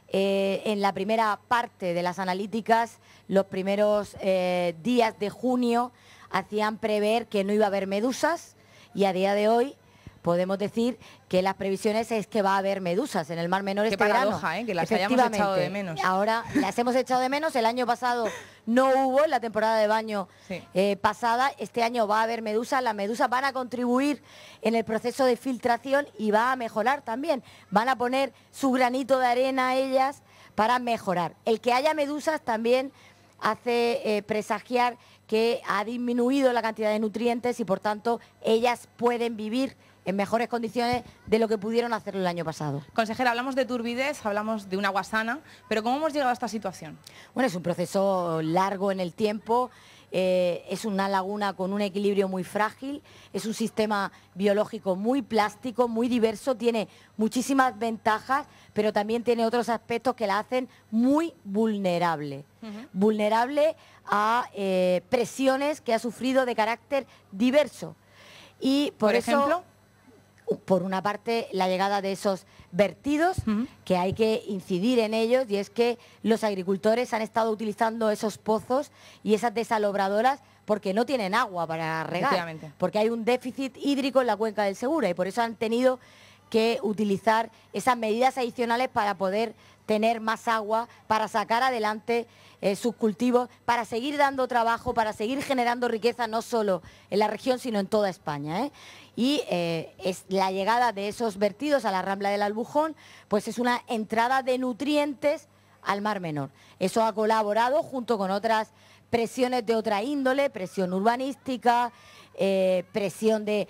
en la primera parte de las analíticas, los primeros días de junio hacían prever que no iba a haber medusas, y a día de hoy podemos decir que las previsiones es que va a haber medusas en el Mar Menor este verano. Qué paradoja, que las hayamos echado de menos. Ahora las hemos echado de menos. El año pasado no hubo, en la temporada de baño pasada. Este año va a haber medusas. Las medusas van a contribuir en el proceso de filtración y va a mejorar también. Van a poner su granito de arena ellas para mejorar. El que haya medusas también hace presagiar que ha disminuido la cantidad de nutrientes y por tanto ellas pueden vivir en mejores condiciones de lo que pudieron hacerlo el año pasado. Consejera, hablamos de turbidez, hablamos de un agua sana, pero ¿cómo hemos llegado a esta situación? Bueno, es un proceso largo en el tiempo, es una laguna con un equilibrio muy frágil, es un sistema biológico muy plástico, muy diverso, tiene muchísimas ventajas, pero también tiene otros aspectos que la hacen muy vulnerable. Vulnerable a presiones que ha sufrido de carácter diverso. Y por ejemplo, por una parte, la llegada de esos vertidos, que hay que incidir en ellos, y es que los agricultores han estado utilizando esos pozos y esas desalobradoras porque no tienen agua para regar, porque hay un déficit hídrico en la cuenca del Segura, y por eso han tenido que utilizar esas medidas adicionales para poder tener más agua, para sacar adelante sus cultivos, para seguir dando trabajo, para seguir generando riqueza no solo en la región, sino en toda España. Y es la llegada de esos vertidos a la Rambla del Albujón, pues es una entrada de nutrientes al Mar Menor. Eso ha colaborado junto con otras presiones de otra índole, presión urbanística, presión de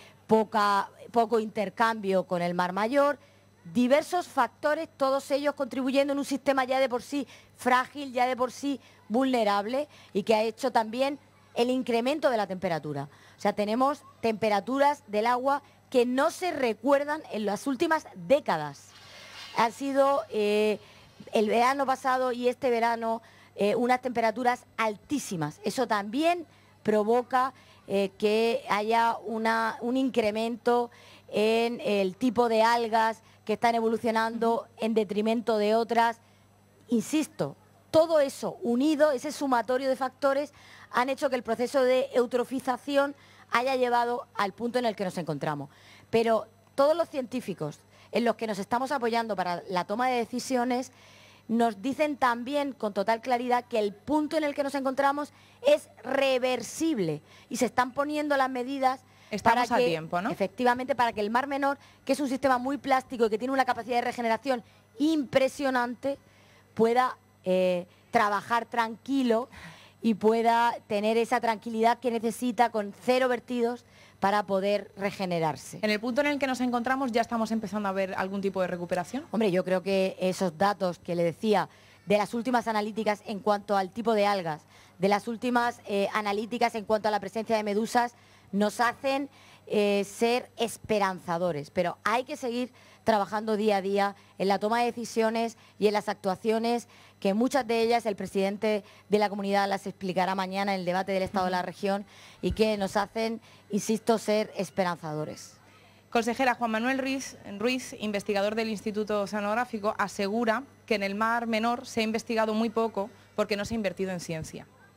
poco intercambio con el Mar Mayor, diversos factores, todos ellos contribuyendo en un sistema ya de por sí frágil, ya de por sí vulnerable, y que ha hecho también el incremento de la temperatura. O sea, tenemos temperaturas del agua que no se recuerdan en las últimas décadas. Han sido el verano pasado y este verano unas temperaturas altísimas. Eso también provoca que haya un incremento en el tipo de algas que están evolucionando en detrimento de otras. Insisto, todo eso unido, ese sumatorio de factores, han hecho que el proceso de eutrofización haya llevado al punto en el que nos encontramos. Pero todos los científicos en los que nos estamos apoyando para la toma de decisiones nos dicen también con total claridad que el punto en el que nos encontramos es reversible y se están poniendo las medidas. Estamos a tiempo, ¿no? Efectivamente, para que el Mar Menor, que es un sistema muy plástico y que tiene una capacidad de regeneración impresionante, pueda trabajar tranquilo y pueda tener esa tranquilidad que necesita con 0 vertidos para poder regenerarse. En el punto en el que nos encontramos, ¿ya estamos empezando a ver algún tipo de recuperación? Hombre, yo creo que esos datos que le decía de las últimas analíticas en cuanto al tipo de algas, de las últimas analíticas en cuanto a la presencia de medusas, nos hacen ser esperanzadores, pero hay que seguir trabajando día a día en la toma de decisiones y en las actuaciones, que muchas de ellas el presidente de la comunidad las explicará mañana en el debate del Estado de la región, y que nos hacen, insisto, ser esperanzadores. Consejera, Juan Manuel Ruiz, investigador del Instituto Oceanográfico, asegura que en el Mar Menor se ha investigado muy poco porque no se ha invertido en ciencia.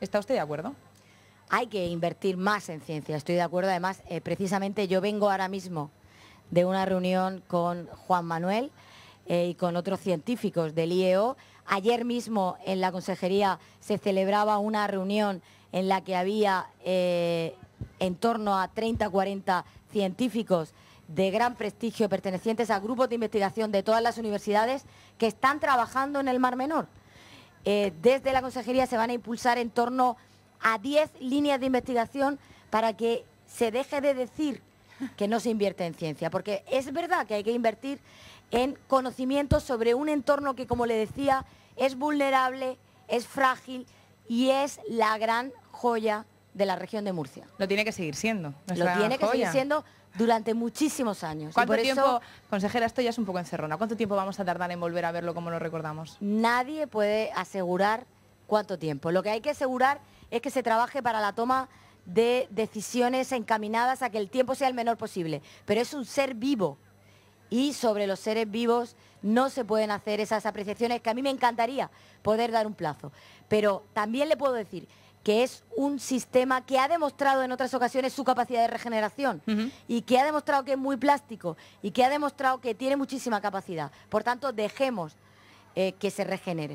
¿Está usted de acuerdo? Hay que invertir más en ciencia, estoy de acuerdo. Además, precisamente yo vengo ahora mismo de una reunión con Juan Manuel y con otros científicos del IEO. Ayer mismo en la consejería se celebraba una reunión en la que había en torno a 30-40 científicos de gran prestigio pertenecientes a grupos de investigación de todas las universidades que están trabajando en el Mar Menor. Desde la consejería se van a impulsar en torno a 10 líneas de investigación para que se deje de decir que no se invierte en ciencia, porque es verdad que hay que invertir en conocimientos sobre un entorno que, como le decía, es vulnerable, es frágil y es la gran joya de la región de Murcia. Lo tiene que seguir siendo. Lo tiene que seguir siendo durante muchísimos años. ¿Cuánto tiempo, consejera, esto ya es un poco encerrona, cuánto tiempo vamos a tardar en volver a verlo como lo recordamos? Nadie puede asegurar cuánto tiempo. Lo que hay que asegurar es que se trabaje para la toma de decisiones encaminadas a que el tiempo sea el menor posible. Pero es un ser vivo y sobre los seres vivos no se pueden hacer esas apreciaciones que a mí me encantaría poder dar un plazo. Pero también le puedo decir que es un sistema que ha demostrado en otras ocasiones su capacidad de regeneración y que ha demostrado que es muy plástico y que ha demostrado que tiene muchísima capacidad. Por tanto, dejemos que se regenere.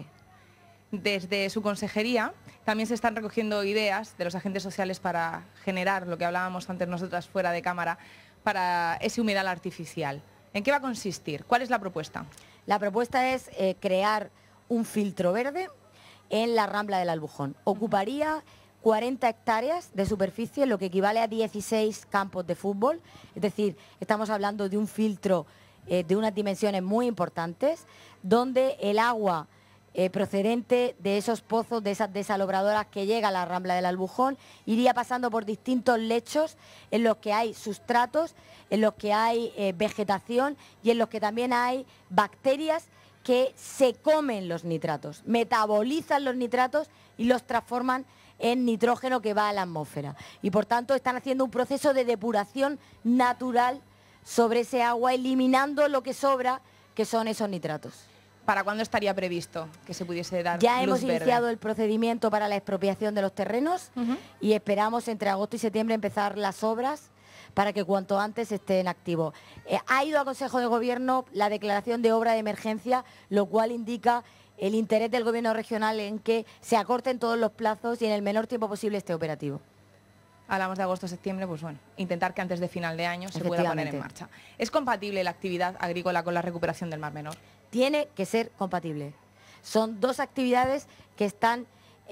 Desde su consejería también se están recogiendo ideas de los agentes sociales para generar lo que hablábamos antes nosotras fuera de cámara, para ese humedal artificial. ¿En qué va a consistir? ¿Cuál es la propuesta? La propuesta es crear un filtro verde en la Rambla del Albujón. Ocuparía 40 hectáreas de superficie, lo que equivale a 16 campos de fútbol. Es decir, estamos hablando de un filtro de unas dimensiones muy importantes, donde el agua procedente de esos pozos, de esas desalobradoras que llega a la Rambla del Albujón, iría pasando por distintos lechos en los que hay sustratos, en los que hay vegetación y en los que también hay bacterias que se comen los nitratos, metabolizan los nitratos y los transforman en nitrógeno que va a la atmósfera. Y por tanto están haciendo un proceso de depuración natural sobre ese agua, eliminando lo que sobra, que son esos nitratos. ¿Para cuándo estaría previsto que se pudiese dar Ya luz hemos verde? iniciado el procedimiento para la expropiación de los terrenos y esperamos entre agosto y septiembre empezar las obras para que cuanto antes esté en activo. Ha ido a Consejo de Gobierno la declaración de obra de emergencia, lo cual indica el interés del Gobierno regional en que se acorten todos los plazos y en el menor tiempo posible esté operativo. Hablamos de agosto-septiembre, pues bueno, intentar que antes de final de año se pueda poner en marcha. ¿Es compatible la actividad agrícola con la recuperación del Mar Menor? Tiene que ser compatible. Son dos actividades que están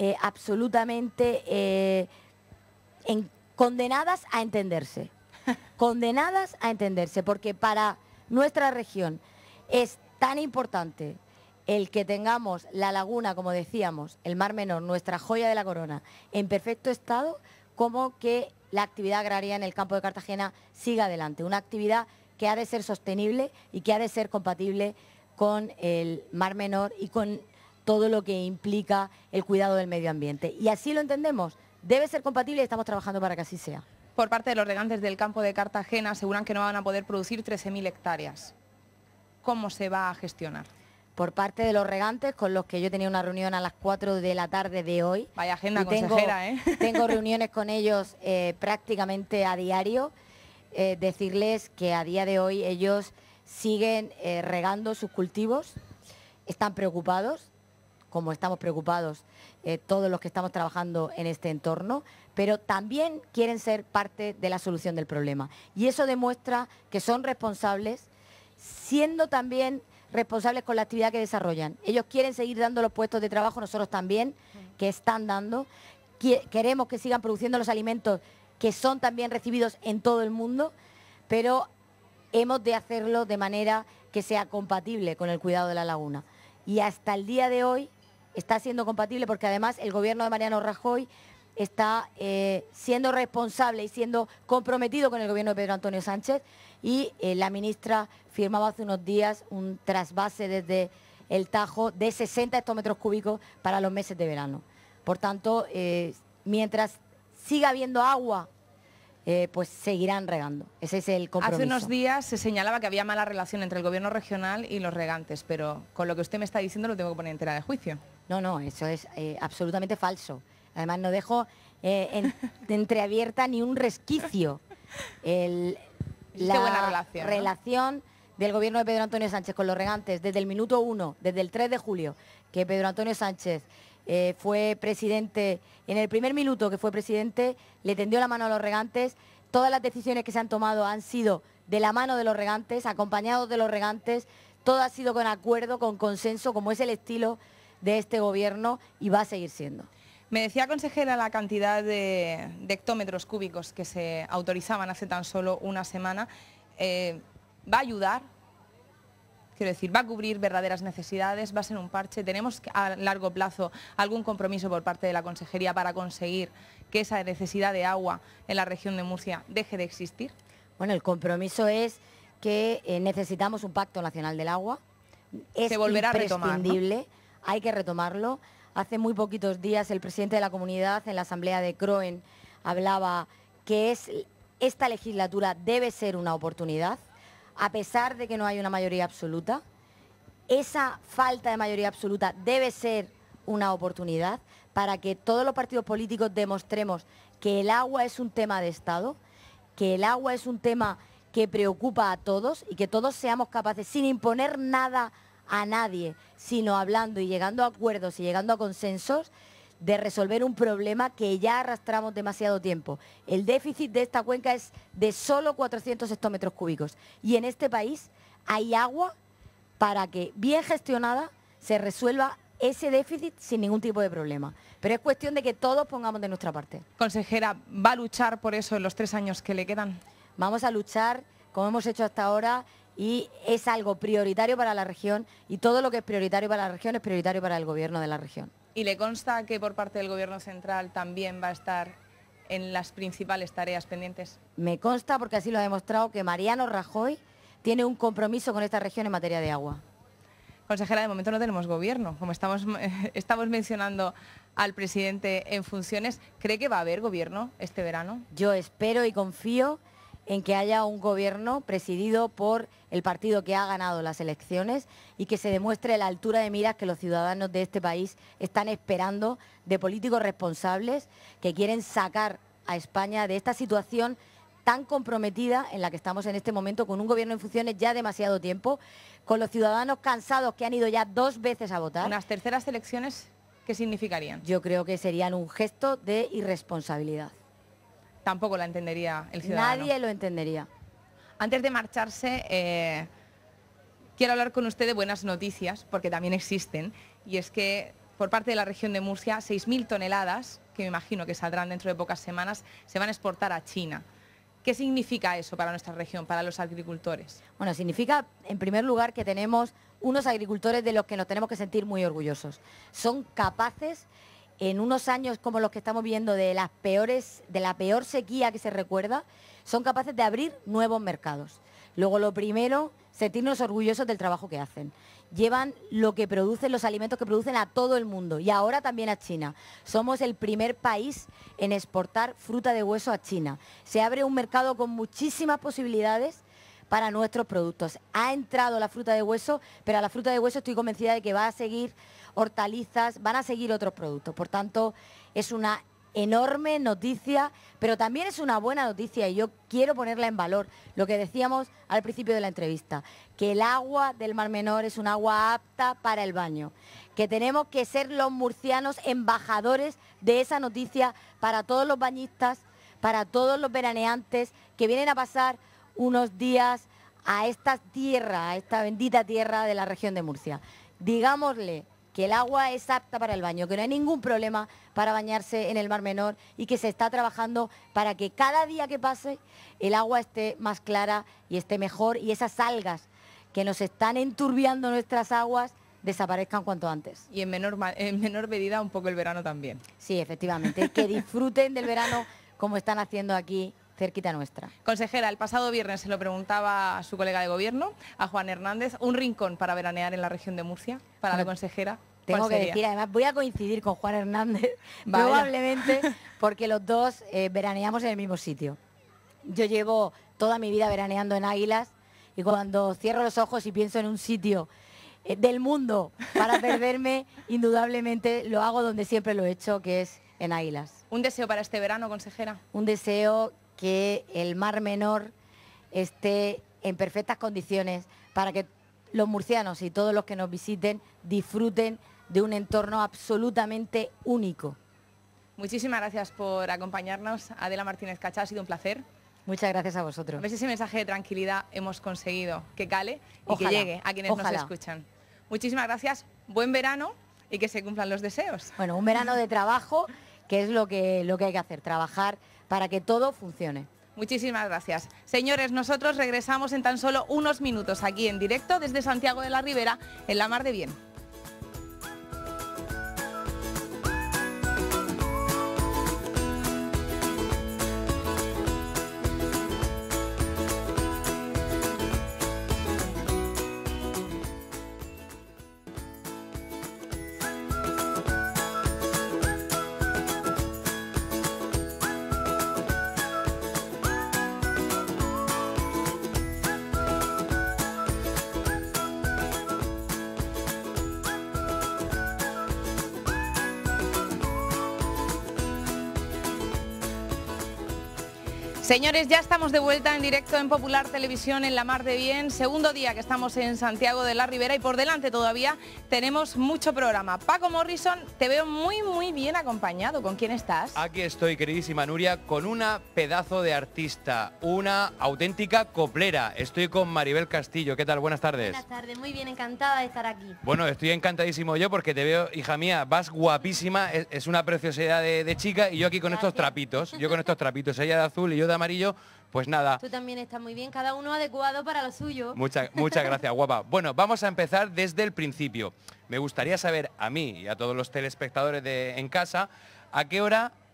absolutamente condenadas a entenderse. Condenadas a entenderse, porque para nuestra región es tan importante el que tengamos la laguna, como decíamos, el Mar Menor, nuestra joya de la corona, en perfecto estado, como que la actividad agraria en el campo de Cartagena siga adelante. Una actividad que ha de ser sostenible y que ha de ser compatible con el Mar Menor y con todo lo que implica el cuidado del medio ambiente. Y así lo entendemos. Debe ser compatible y estamos trabajando para que así sea. Por parte de los regantes del campo de Cartagena aseguran que no van a poder producir 13.000 hectáreas. ¿Cómo se va a gestionar? Por parte de los regantes, con los que yo tenía una reunión a las 4 de la tarde de hoy. Vaya agenda, consejera, ¿eh? Tengo reuniones con ellos prácticamente a diario. Decirles que a día de hoy ellos siguen regando sus cultivos, están preocupados, como estamos preocupados todos los que estamos trabajando en este entorno, pero también quieren ser parte de la solución del problema. Y eso demuestra que son responsables, siendo también responsables con la actividad que desarrollan. Ellos quieren seguir dando los puestos de trabajo, nosotros también, que están dando. Queremos que sigan produciendo los alimentos que son también recibidos en todo el mundo, pero hemos de hacerlo de manera que sea compatible con el cuidado de la laguna. Y hasta el día de hoy está siendo compatible porque además el gobierno de Mariano Rajoy está siendo responsable y siendo comprometido con el gobierno de Pedro Antonio Sánchez y la ministra firmaba hace unos días un trasvase desde el Tajo de 60 hectómetros cúbicos para los meses de verano. Por tanto, mientras siga habiendo agua, pues seguirán regando. Ese es el compromiso. Hace unos días se señalaba que había mala relación entre el gobierno regional y los regantes, pero con lo que usted me está diciendo lo tengo que poner en tela de juicio. No, no, eso es absolutamente falso. Además no dejo entreabierta ni un resquicio. La buena relación, ¿no?, del gobierno de Pedro Antonio Sánchez con los regantes desde el minuto 1, desde el 3 de julio, que Pedro Antonio Sánchez fue presidente, en el primer minuto que fue presidente, le tendió la mano a los regantes. Todas las decisiones que se han tomado han sido de la mano de los regantes, acompañados de los regantes. Todo ha sido con acuerdo, con consenso, como es el estilo de este gobierno y va a seguir siendo. Me decía, consejera, la cantidad de hectómetros cúbicos que se autorizaban hace tan solo una semana. ¿Va a ayudar? Quiero decir, ¿va a cubrir verdaderas necesidades? ¿Va a ser un parche? ¿Tenemos a largo plazo algún compromiso por parte de la Consejería para conseguir que esa necesidad de agua en la región de Murcia deje de existir? Bueno, el compromiso es que necesitamos un pacto nacional del agua. Se volverá a retomar, ¿no? Hay que retomarlo. Hace muy poquitos días el presidente de la comunidad en la asamblea de Croen hablaba que esta legislatura debe ser una oportunidad, a pesar de que no hay una mayoría absoluta. Esa falta de mayoría absoluta debe ser una oportunidad para que todos los partidos políticos demostremos que el agua es un tema de Estado, que el agua es un tema que preocupa a todos y que todos seamos capaces, sin imponer nada a nadie, sino hablando y llegando a acuerdos y llegando a consensos, de resolver un problema que ya arrastramos demasiado tiempo. El déficit de esta cuenca es de solo 400 hectómetros cúbicos y en este país hay agua para que, bien gestionada, se resuelva ese déficit sin ningún tipo de problema. Pero es cuestión de que todos pongamos de nuestra parte. Consejera, ¿va a luchar por eso en los 3 años que le quedan? Vamos a luchar como hemos hecho hasta ahora y es algo prioritario para la región y todo lo que es prioritario para la región es prioritario para el gobierno de la región. ¿Y le consta que por parte del Gobierno central también va a estar en las principales tareas pendientes? Me consta porque así lo ha demostrado que Mariano Rajoy tiene un compromiso con esta región en materia de agua. Consejera, de momento no tenemos gobierno. Como estamos mencionando al presidente en funciones, ¿cree que va a haber gobierno este verano? Yo espero y confío en que haya un gobierno presidido por el partido que ha ganado las elecciones y que se demuestre la altura de miras que los ciudadanos de este país están esperando de políticos responsables que quieren sacar a España de esta situación tan comprometida en la que estamos en este momento, con un gobierno en funciones ya demasiado tiempo, con los ciudadanos cansados que han ido ya 2 veces a votar. ¿Unas terceras elecciones qué significarían? Yo creo que serían un gesto de irresponsabilidad. Tampoco la entendería el ciudadano. Nadie lo entendería. Antes de marcharse, quiero hablar con usted de buenas noticias, porque también existen, y es que por parte de la región de Murcia, 6.000 toneladas, que me imagino que saldrán dentro de pocas semanas, se van a exportar a China. ¿Qué significa eso para nuestra región, para los agricultores? Bueno, significa, en primer lugar, que tenemos unos agricultores de los que nos tenemos que sentir muy orgullosos. Son capaces, en unos años como los que estamos viendo de la peor sequía que se recuerda, son capaces de abrir nuevos mercados. Luego, lo primero, sentirnos orgullosos del trabajo que hacen. Llevan lo que producen, los alimentos que producen a todo el mundo y ahora también a China. Somos el primer país en exportar fruta de hueso a China. Se abre un mercado con muchísimas posibilidades para nuestros productos. Ha entrado la fruta de hueso, pero a la fruta de hueso estoy convencida de que va a seguir hortalizas, van a seguir otros productos. Por tanto, es una enorme noticia, pero también es una buena noticia y yo quiero ponerla en valor, lo que decíamos al principio de la entrevista, que el agua del Mar Menor es un agua apta para el baño, que tenemos que ser los murcianos embajadores de esa noticia para todos los bañistas, para todos los veraneantes que vienen a pasar unos días a esta tierra, a esta bendita tierra de la región de Murcia. Digámosle que el agua es apta para el baño, que no hay ningún problema para bañarse en el Mar Menor y que se está trabajando para que cada día que pase el agua esté más clara y esté mejor y esas algas que nos están enturbiando nuestras aguas desaparezcan cuanto antes. Y en menor medida un poco el verano también. Sí, efectivamente, que disfruten del verano como están haciendo aquí cerquita nuestra. Consejera, el pasado viernes se lo preguntaba a su colega de gobierno, a Juan Hernández, un rincón para veranear en la región de Murcia, para la consejera. Tengo que decir, además voy a coincidir con Juan Hernández, probablemente porque los dos veraneamos en el mismo sitio. Yo llevo toda mi vida veraneando en Águilas y cuando cierro los ojos y pienso en un sitio del mundo para perderme, indudablemente lo hago donde siempre lo he hecho, que es en Águilas. ¿Un deseo para este verano, consejera? Un deseo que el Mar Menor esté en perfectas condiciones para que los murcianos y todos los que nos visiten disfruten de un entorno absolutamente único. Muchísimas gracias por acompañarnos, Adela Martínez Cachá, ha sido un placer. Muchas gracias a vosotros. A ver si ese mensaje de tranquilidad hemos conseguido que cale y Ojalá, que llegue a quienes ojalá. nos escuchan. Muchísimas gracias, buen verano y que se cumplan los deseos. Bueno, un verano de trabajo, que es lo que hay que hacer, trabajar para que todo funcione. Muchísimas gracias. Señores, nosotros regresamos en tan solo unos minutos aquí en directo desde Santiago de la Ribera, en la Mar de Bien. Señores, ya estamos de vuelta en directo en Popular Televisión en la Mar de Bien. Segundo día que estamos en Santiago de la Ribera y por delante todavía tenemos mucho programa. Paco Morrison, te veo muy bien acompañado. ¿Con quién estás? Aquí estoy, queridísima Nuria, con una pedazo de artista, una auténtica coplera. Estoy con Maribel Castillo. ¿Qué tal? Buenas tardes. Buenas tardes, muy bien, encantada de estar aquí. Bueno, estoy encantadísimo yo porque te veo, hija mía, vas guapísima, es una preciosidad de chica y yo aquí con estos trapitos, ella de azul y yo de amarillo, pues nada. Tú también estás muy bien, cada uno adecuado para lo suyo. Muchas gracias, guapa. Bueno, vamos a empezar desde el principio. Me gustaría saber a mí y a todos los telespectadores en casa, ¿a qué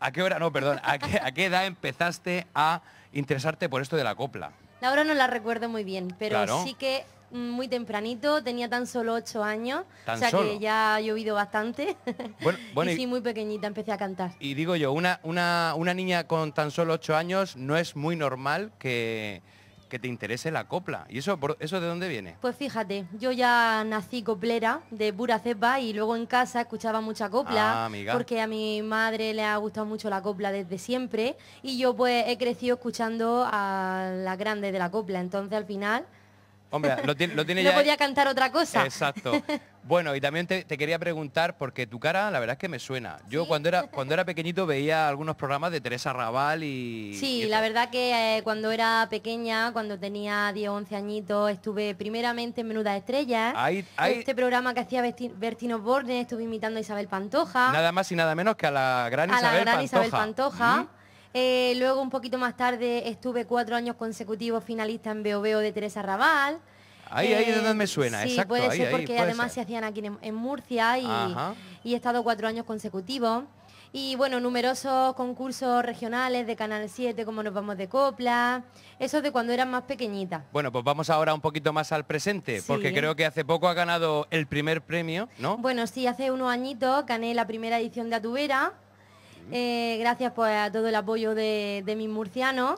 edad empezaste a interesarte por esto de la copla? La hora no la recuerdo muy bien, pero Claro. sí que muy tempranito, tenía tan solo 8 años, ¿Tan o sea solo? que ya ha llovido bastante. Bueno, y sí, muy pequeñita empecé a cantar. Y digo yo, una niña con tan solo 8 años no es muy normal que te interese la copla. ¿Y eso de dónde viene? Pues fíjate, yo ya nací coplera de pura cepa y luego en casa escuchaba mucha copla, amiga. porque a mi madre le ha gustado mucho la copla desde siempre y yo pues he crecido escuchando a las grandes de la copla, entonces al final Hombre, lo tiene no ya... podía cantar otra cosa. Exacto. Bueno, y también te quería preguntar, porque tu cara, la verdad es que me suena. Yo ¿Sí? cuando era pequeñito veía algunos programas de Teresa Raval y... Sí, y la verdad que cuando era pequeña, cuando tenía 10 o 11 añitos, estuve primeramente en Menudas Estrellas. Ahí- Este programa que hacía Bertino Borne, estuve imitando a Isabel Pantoja. Nada más y nada menos que a la gran a Isabel la gran Pantoja. Isabel Pantoja. Mm. Luego un poquito más tarde estuve 4 años consecutivos finalista en Veo Veo de Teresa Raval. Ahí es donde me suena, sí, exacto. puede ahí, ser ahí, porque puede además ser. se hacían aquí en Murcia Ajá. y he estado 4 años consecutivos. Y bueno, numerosos concursos regionales de Canal 7, como Nos Vamos de Copla, eso de cuando era más pequeñita. Bueno, pues vamos ahora un poquito más al presente, Sí. porque creo que hace poco ha ganado el primer premio, ¿no? Bueno, sí, hace unos añitos gané la primera edición de Atubera, gracias pues a todo el apoyo de mis murcianos.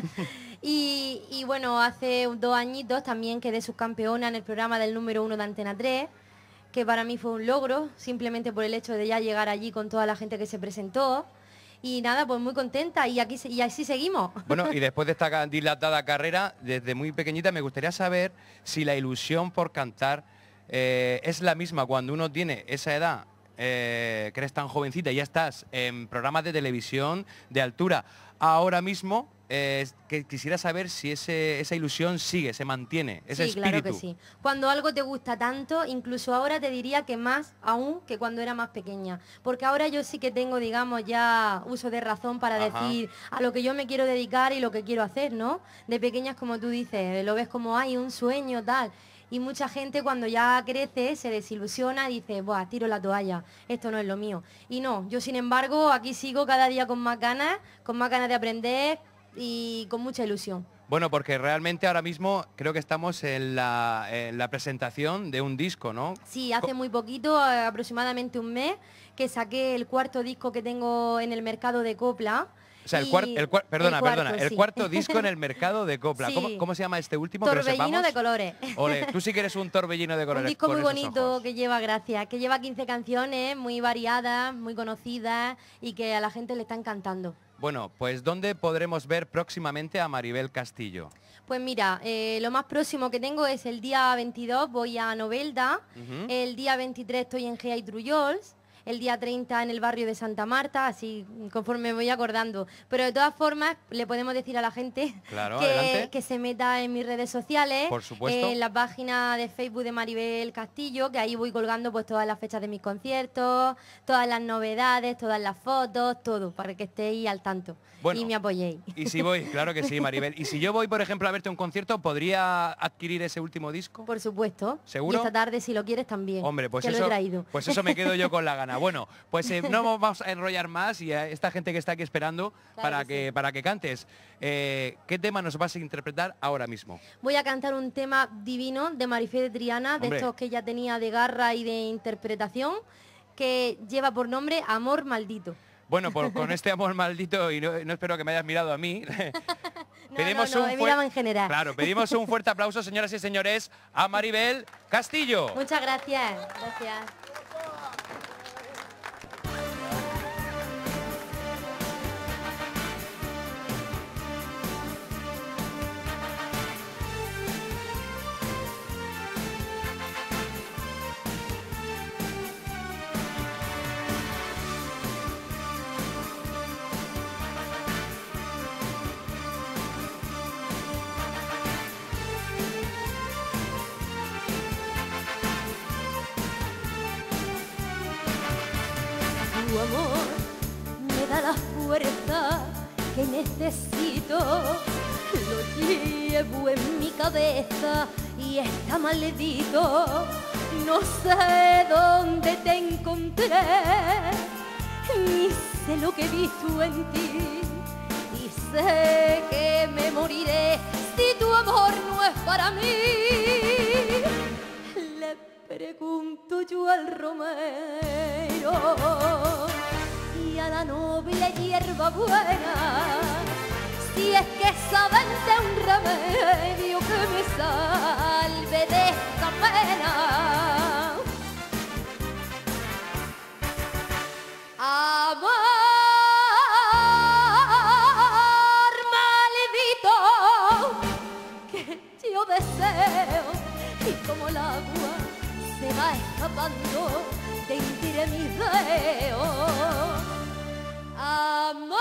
y bueno, hace 2 añitos también quedé subcampeona en el programa del número 1 de Antena 3, que para mí fue un logro, simplemente por el hecho de ya llegar allí con toda la gente que se presentó. Y nada, pues muy contenta y así seguimos. Bueno, y después de esta dilatada carrera, desde muy pequeñita, me gustaría saber si la ilusión por cantar es la misma cuando uno tiene esa edad, que eres tan jovencita y ya estás en programas de televisión de altura. Ahora mismo, que quisiera saber si esa ilusión sigue, se mantiene, ese Sí, espíritu. claro que sí. Cuando algo te gusta tanto, incluso ahora te diría que más aún que cuando era más pequeña. Porque ahora yo sí que tengo, digamos, ya uso de razón para Ajá. decir a lo que yo me quiero dedicar y lo que quiero hacer, ¿no? De pequeñas, como tú dices, lo ves como, hay un sueño, tal. Y mucha gente cuando ya crece se desilusiona y dice, buah, tiro la toalla, esto no es lo mío. Y no, yo sin embargo aquí sigo cada día con más ganas de aprender y con mucha ilusión. Bueno, porque realmente ahora mismo creo que estamos en la presentación de un disco, ¿no? Sí, hace muy poquito, aproximadamente un mes, que saqué el cuarto disco que tengo en el mercado de copla. O sea, el cuarto disco en el mercado de copla. Sí. ¿Cómo se llama este último? Torbellino de colores. Ole, tú sí que eres un torbellino de colores. Un disco muy bonito ojos. que lleva, gracias, que lleva 15 canciones muy variadas, muy conocidas y que a la gente le está encantando. Bueno, pues ¿dónde podremos ver próximamente a Maribel Castillo? Pues mira, lo más próximo que tengo es el día 22 voy a Novelda, el día 23 estoy en Gea y Trullols, el día 30 en el barrio de Santa Marta, así conforme me voy acordando. Pero de todas formas, le podemos decir a la gente que se meta en mis redes sociales, por supuesto, en la página de Facebook de Maribel Castillo, que ahí voy colgando pues todas las fechas de mis conciertos, todas las novedades, todas las fotos, todo, para que estéis al tanto. Bueno, y me apoyéis. Y si voy, claro que sí, Maribel. Y si yo voy, por ejemplo, a verte un concierto, ¿podría adquirir ese último disco? Por supuesto. ¿Seguro? Y esta tarde, si lo quieres, también. Hombre, pues que eso, lo he traído. Pues eso me quedo yo con la gana. Bueno, pues no vamos a enrollar más y a esta gente que está aquí esperando para que cantes. ¿Qué tema nos vas a interpretar ahora mismo? Voy a cantar un tema divino de Marifé de Triana, de estos que ya tenía de garra y de interpretación, que lleva por nombre Amor Maldito. Bueno, con este amor maldito, y no espero que me hayas mirado a mí, pedimos en general. Claro, pedimos un fuerte aplauso, señoras y señores, a Maribel Castillo. Muchas gracias. Gracias. Tu amor me da la fuerza que necesito, lo llevo en mi cabeza y está maldito. No sé dónde te encontré, ni sé lo que he visto en ti, y sé que me moriré si tu amor no es para mí. Le pregunto yo al romero y a la noble hierba buena si es que saben de un remedio que me salve de esta pena. Amor maldito que yo deseo, y como el agua se va escapando de entre mis dedos. Amor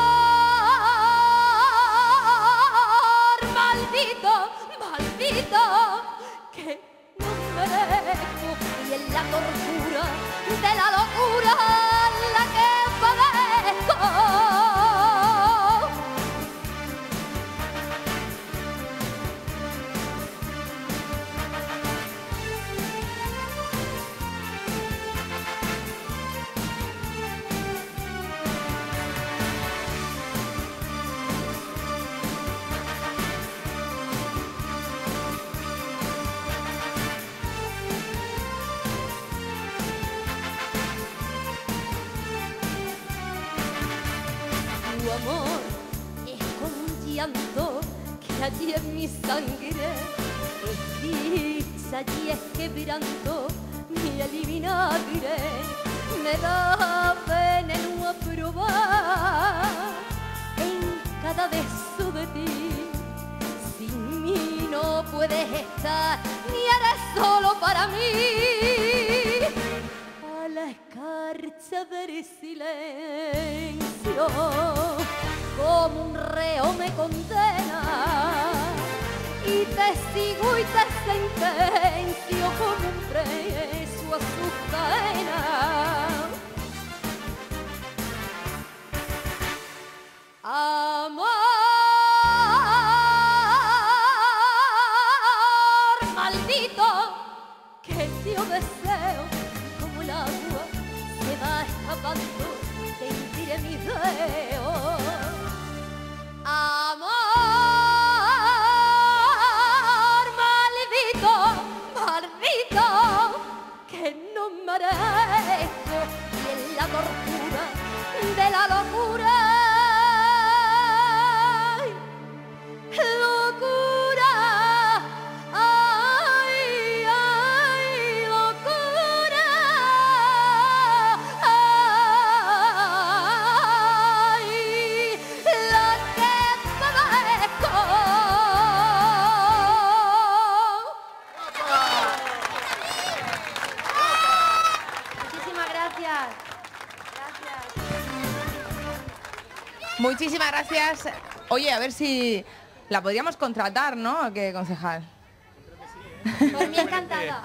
maldito, maldito, que no merezco, y en la tortura de la locura la que padezco. Tu amor es como un llanto que allí en mi sangre es dicha y es quebranto miel y vinagre. Me da veneno a probar en cada beso de ti. Sin mí no puedes estar ni eres solo para mí. A la escarcha del silencio como un reo me condena, y te sigo y te sentencio como un preso a su cadena. Amor maldito que yo deseo, como el agua se va escapando de entre mis dedos. Amor maldito, maldito, que no merezco, y en Muchísimas gracias. Oye, a ver si la podríamos contratar, ¿no? ¿Qué, concejal? Por mí encantada.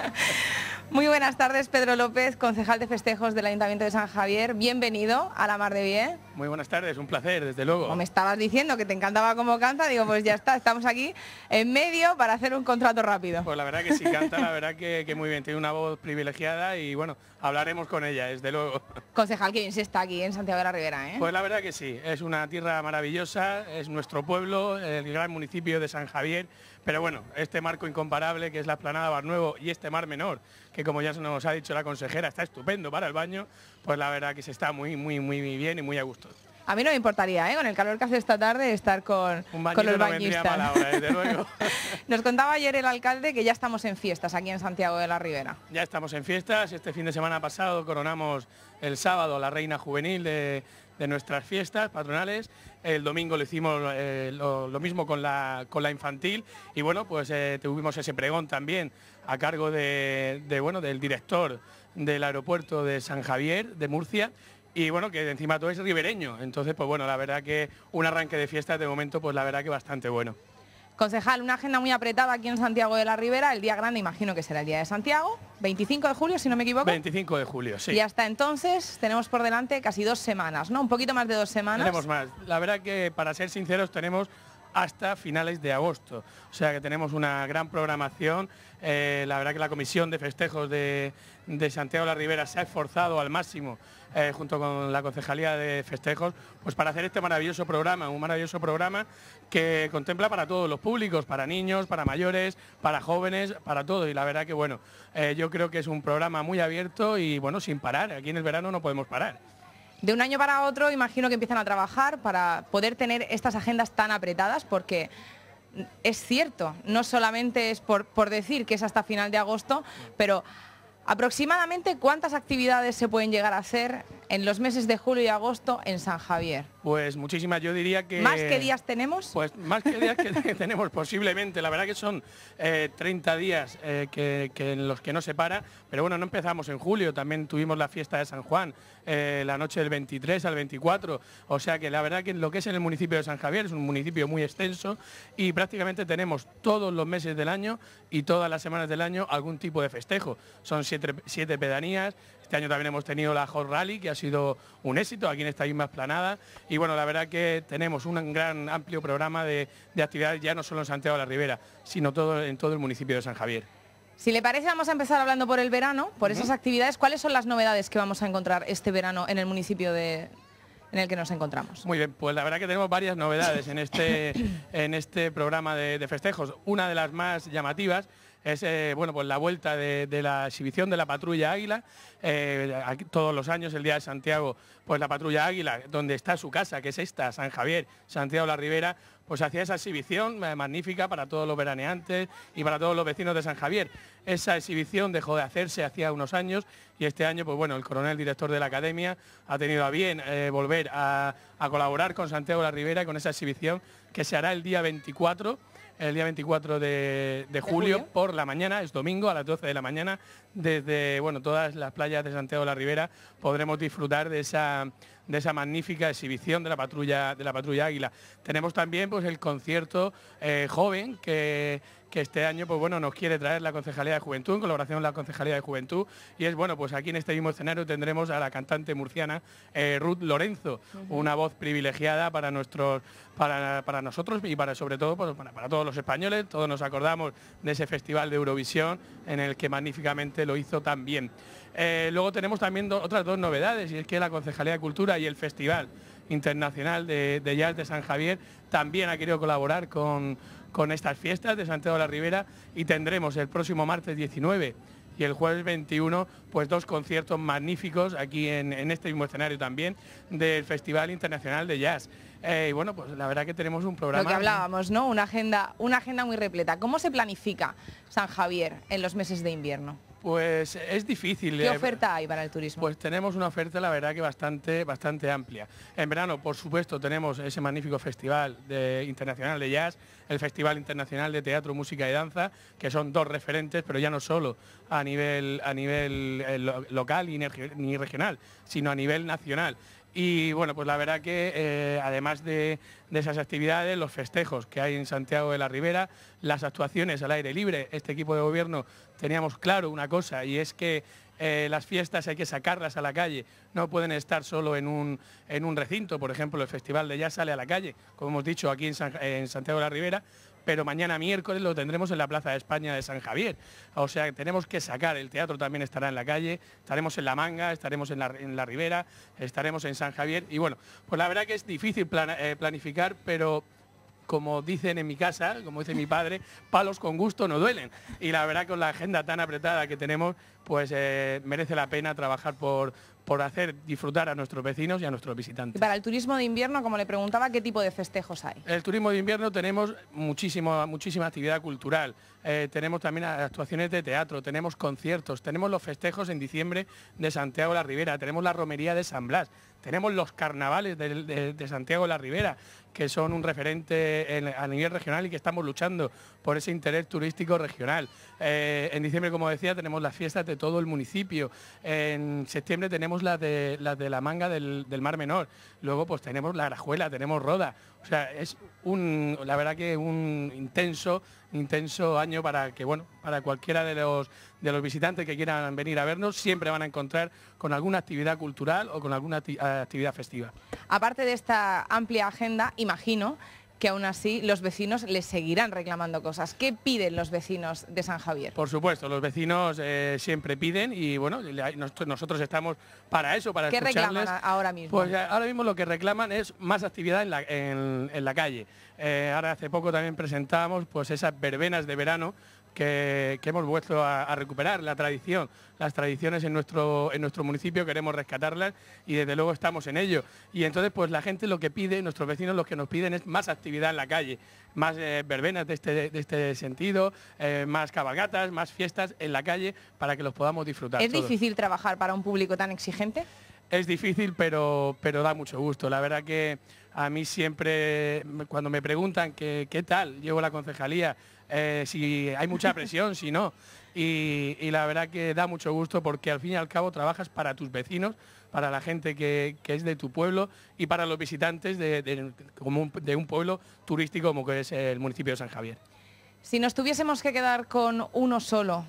Muy buenas tardes, Pedro López, concejal de festejos del Ayuntamiento de San Javier. Bienvenido a La Mar de Bien. Muy buenas tardes, un placer, desde luego. Como me estabas diciendo que te encantaba cómo canta, digo, pues ya está, estamos aquí en medio para hacer un contrato rápido. Pues la verdad que sí canta, la verdad que muy bien, tiene una voz privilegiada y bueno, hablaremos con ella, desde luego. Concejal, que bien se está aquí en Santiago de la Ribera, ¿eh? Pues la verdad que sí, es una tierra maravillosa, es nuestro pueblo, el gran municipio de San Javier, pero bueno, este marco incomparable que es la Explanada Bar Nuevo y este Mar Menor, que como ya nos ha dicho la consejera, está estupendo para el baño, pues la verdad que se está muy bien y muy a gusto. A mí no me importaría, con el calor que hace esta tarde, estar con los bañistas. No mala hora, desde luego. Nos contaba ayer el alcalde que ya estamos en fiestas aquí en Santiago de la Ribera. Ya estamos en fiestas, este fin de semana pasado coronamos el sábado la reina juvenil de nuestras fiestas patronales, el domingo lo hicimos lo mismo con la infantil y bueno, pues tuvimos ese pregón también a cargo del director del aeropuerto de San Javier, de Murcia, y bueno, que encima todo es ribereño, entonces pues bueno, la verdad que un arranque de fiestas de momento pues la verdad que bastante bueno. Concejal, una agenda muy apretada aquí en Santiago de la Ribera, el día grande imagino que será el Día de Santiago, 25 de julio si no me equivoco. 25 de julio, sí. Y hasta entonces tenemos por delante casi 2 semanas, ¿no? Un poquito más de 2 semanas. Tenemos más, la verdad que para ser sinceros tenemos hasta finales de agosto, o sea que tenemos una gran programación, la verdad que la Comisión de Festejos de Santiago de la Ribera se ha esforzado al máximo junto con la Concejalía de Festejos, pues para hacer este maravilloso programa, un maravilloso programa que contempla para todos los públicos, para niños, para mayores, para jóvenes, para todo, y la verdad que bueno, yo creo que es un programa muy abierto y bueno, sin parar, aquí en el verano no podemos parar. De un año para otro imagino que empiezan a trabajar para poder tener estas agendas tan apretadas, porque es cierto, no solamente es por decir que es hasta final de agosto, pero aproximadamente ¿cuántas actividades se pueden llegar a hacer en los meses de julio y agosto en San Javier? Pues muchísimas, yo diría que... ¿Más que días tenemos? Pues más que días que tenemos posiblemente, la verdad que son 30 días en los que no se para, pero bueno, no empezamos en julio, también tuvimos la fiesta de San Juan, la noche del 23 al 24, o sea que la verdad que lo que es en el municipio de San Javier es un municipio muy extenso y prácticamente tenemos todos los meses del año y todas las semanas del año algún tipo de festejo, son 7 pedanías. Este año también hemos tenido la Hot Rally, que ha sido un éxito aquí en esta misma explanada. Y bueno, la verdad que tenemos un gran amplio programa de actividades, ya no solo en Santiago de la Ribera, sino en todo el municipio de San Javier. Si le parece, vamos a empezar hablando por el verano, por esas actividades. ¿Cuáles son las novedades que vamos a encontrar este verano en el municipio en el que nos encontramos? Muy bien, pues la verdad que tenemos varias novedades en este programa de festejos. Una de las más llamativas es bueno, pues la vuelta de la exhibición de la Patrulla Águila. Aquí, todos los años, el Día de Santiago, pues la Patrulla Águila, donde está su casa, que es esta, San Javier, Santiago de la Ribera, pues hacía esa exhibición magnífica para todos los veraneantes y para todos los vecinos de San Javier. Esa exhibición dejó de hacerse hacía unos años y este año, pues bueno, el coronel director de la Academia ha tenido a bien volver a colaborar con Santiago de la Ribera con esa exhibición que se hará el día 24 de julio por la mañana, es domingo a las 12 de la mañana, desde bueno, todas las playas de Santiago de la Ribera podremos disfrutar de esa magnífica exhibición de la patrulla Águila. Tenemos también pues el concierto joven que este año pues bueno, nos quiere traer la Concejalía de Juventud, en colaboración con la Concejalía de Juventud, y es bueno, pues aquí en este mismo escenario tendremos a la cantante murciana Ruth Lorenzo, una voz privilegiada para nosotros y sobre todo pues, para todos los españoles. Todos nos acordamos de ese festival de Eurovisión en el que magníficamente lo hizo tan bien. Luego tenemos también otras 2 novedades, y es que la Concejalía de Cultura y el Festival Internacional de Jazz de San Javier también ha querido colaborar con estas fiestas de Santiago de la Ribera, y tendremos el próximo martes 19 y el jueves 21 pues 2 conciertos magníficos aquí en este mismo escenario también del Festival Internacional de Jazz. Y bueno, pues la verdad que tenemos un programa... Lo que hablábamos, ¿no? Una agenda muy repleta. ¿Cómo se planifica San Javier en los meses de invierno? Pues es difícil. ¿Qué oferta hay para el turismo? Pues tenemos una oferta, la verdad, que bastante amplia. En verano, por supuesto, tenemos ese magnífico festival internacional de jazz, el Festival Internacional de Teatro, Música y Danza, que son 2 referentes, pero ya no solo a nivel local ni regional, sino a nivel nacional. Y bueno, pues la verdad que además de esas actividades, los festejos que hay en Santiago de la Ribera, las actuaciones al aire libre, este equipo de gobierno teníamos claro una cosa, y es que las fiestas hay que sacarlas a la calle, no pueden estar solo en un recinto. Por ejemplo, el Festival de Jazz sale a la calle, como hemos dicho, aquí en Santiago de la Ribera, pero mañana miércoles lo tendremos en la Plaza de España de San Javier. O sea, tenemos que sacar, el teatro también estará en la calle, estaremos en La Manga, estaremos en la Ribera, estaremos en San Javier. Y bueno, pues la verdad que es difícil planificar, pero como dicen en mi casa, como dice mi padre, palos con gusto no duelen. Y la verdad que con la agenda tan apretada que tenemos, pues merece la pena trabajar por hacer disfrutar a nuestros vecinos y a nuestros visitantes. Y para el turismo de invierno, como le preguntaba, ¿qué tipo de festejos hay? El turismo de invierno tenemos muchísima actividad cultural, tenemos también actuaciones de teatro, tenemos conciertos, tenemos los festejos en diciembre de Santiago de la Ribera, tenemos la romería de San Blas, tenemos los carnavales de Santiago de la Ribera, que son un referente a nivel regional y que estamos luchando por ese interés turístico regional. En diciembre, como decía, tenemos las fiestas de todo el municipio. En septiembre tenemos las de la Manga del Mar Menor. Luego pues tenemos la Grajuela, tenemos Roda. O sea, es la verdad que un intenso año para que, bueno, para cualquiera de los visitantes que quieran venir a vernos, siempre van a encontrar con alguna actividad cultural o con alguna actividad festiva. Aparte de esta amplia agenda, imagino que aún así los vecinos les seguirán reclamando cosas. ¿Qué piden los vecinos de San Javier? Por supuesto, los vecinos siempre piden y bueno, nosotros estamos para eso, para escucharles. ¿Qué reclaman ahora mismo? Pues ahora mismo lo que reclaman es más actividad en la calle. Ahora hace poco también presentamos pues esas verbenas de verano que hemos vuelto a recuperar, la tradición, las tradiciones en nuestro municipio, queremos rescatarlas y desde luego estamos en ello. Y entonces pues la gente lo que pide, nuestros vecinos lo que nos piden es más actividad en la calle, más verbenas de este sentido, más cabalgatas, más fiestas en la calle para que los podamos disfrutar. ¿Es difícil trabajar para un público tan exigente? Es difícil, pero da mucho gusto. La verdad que a mí siempre, cuando me preguntan qué tal llevo la concejalía, si hay mucha presión, si no. Y la verdad que da mucho gusto porque al fin y al cabo trabajas para tus vecinos, para la gente que es de tu pueblo y para los visitantes de un pueblo turístico como que es el municipio de San Javier. Si nos tuviésemos que quedar con uno solo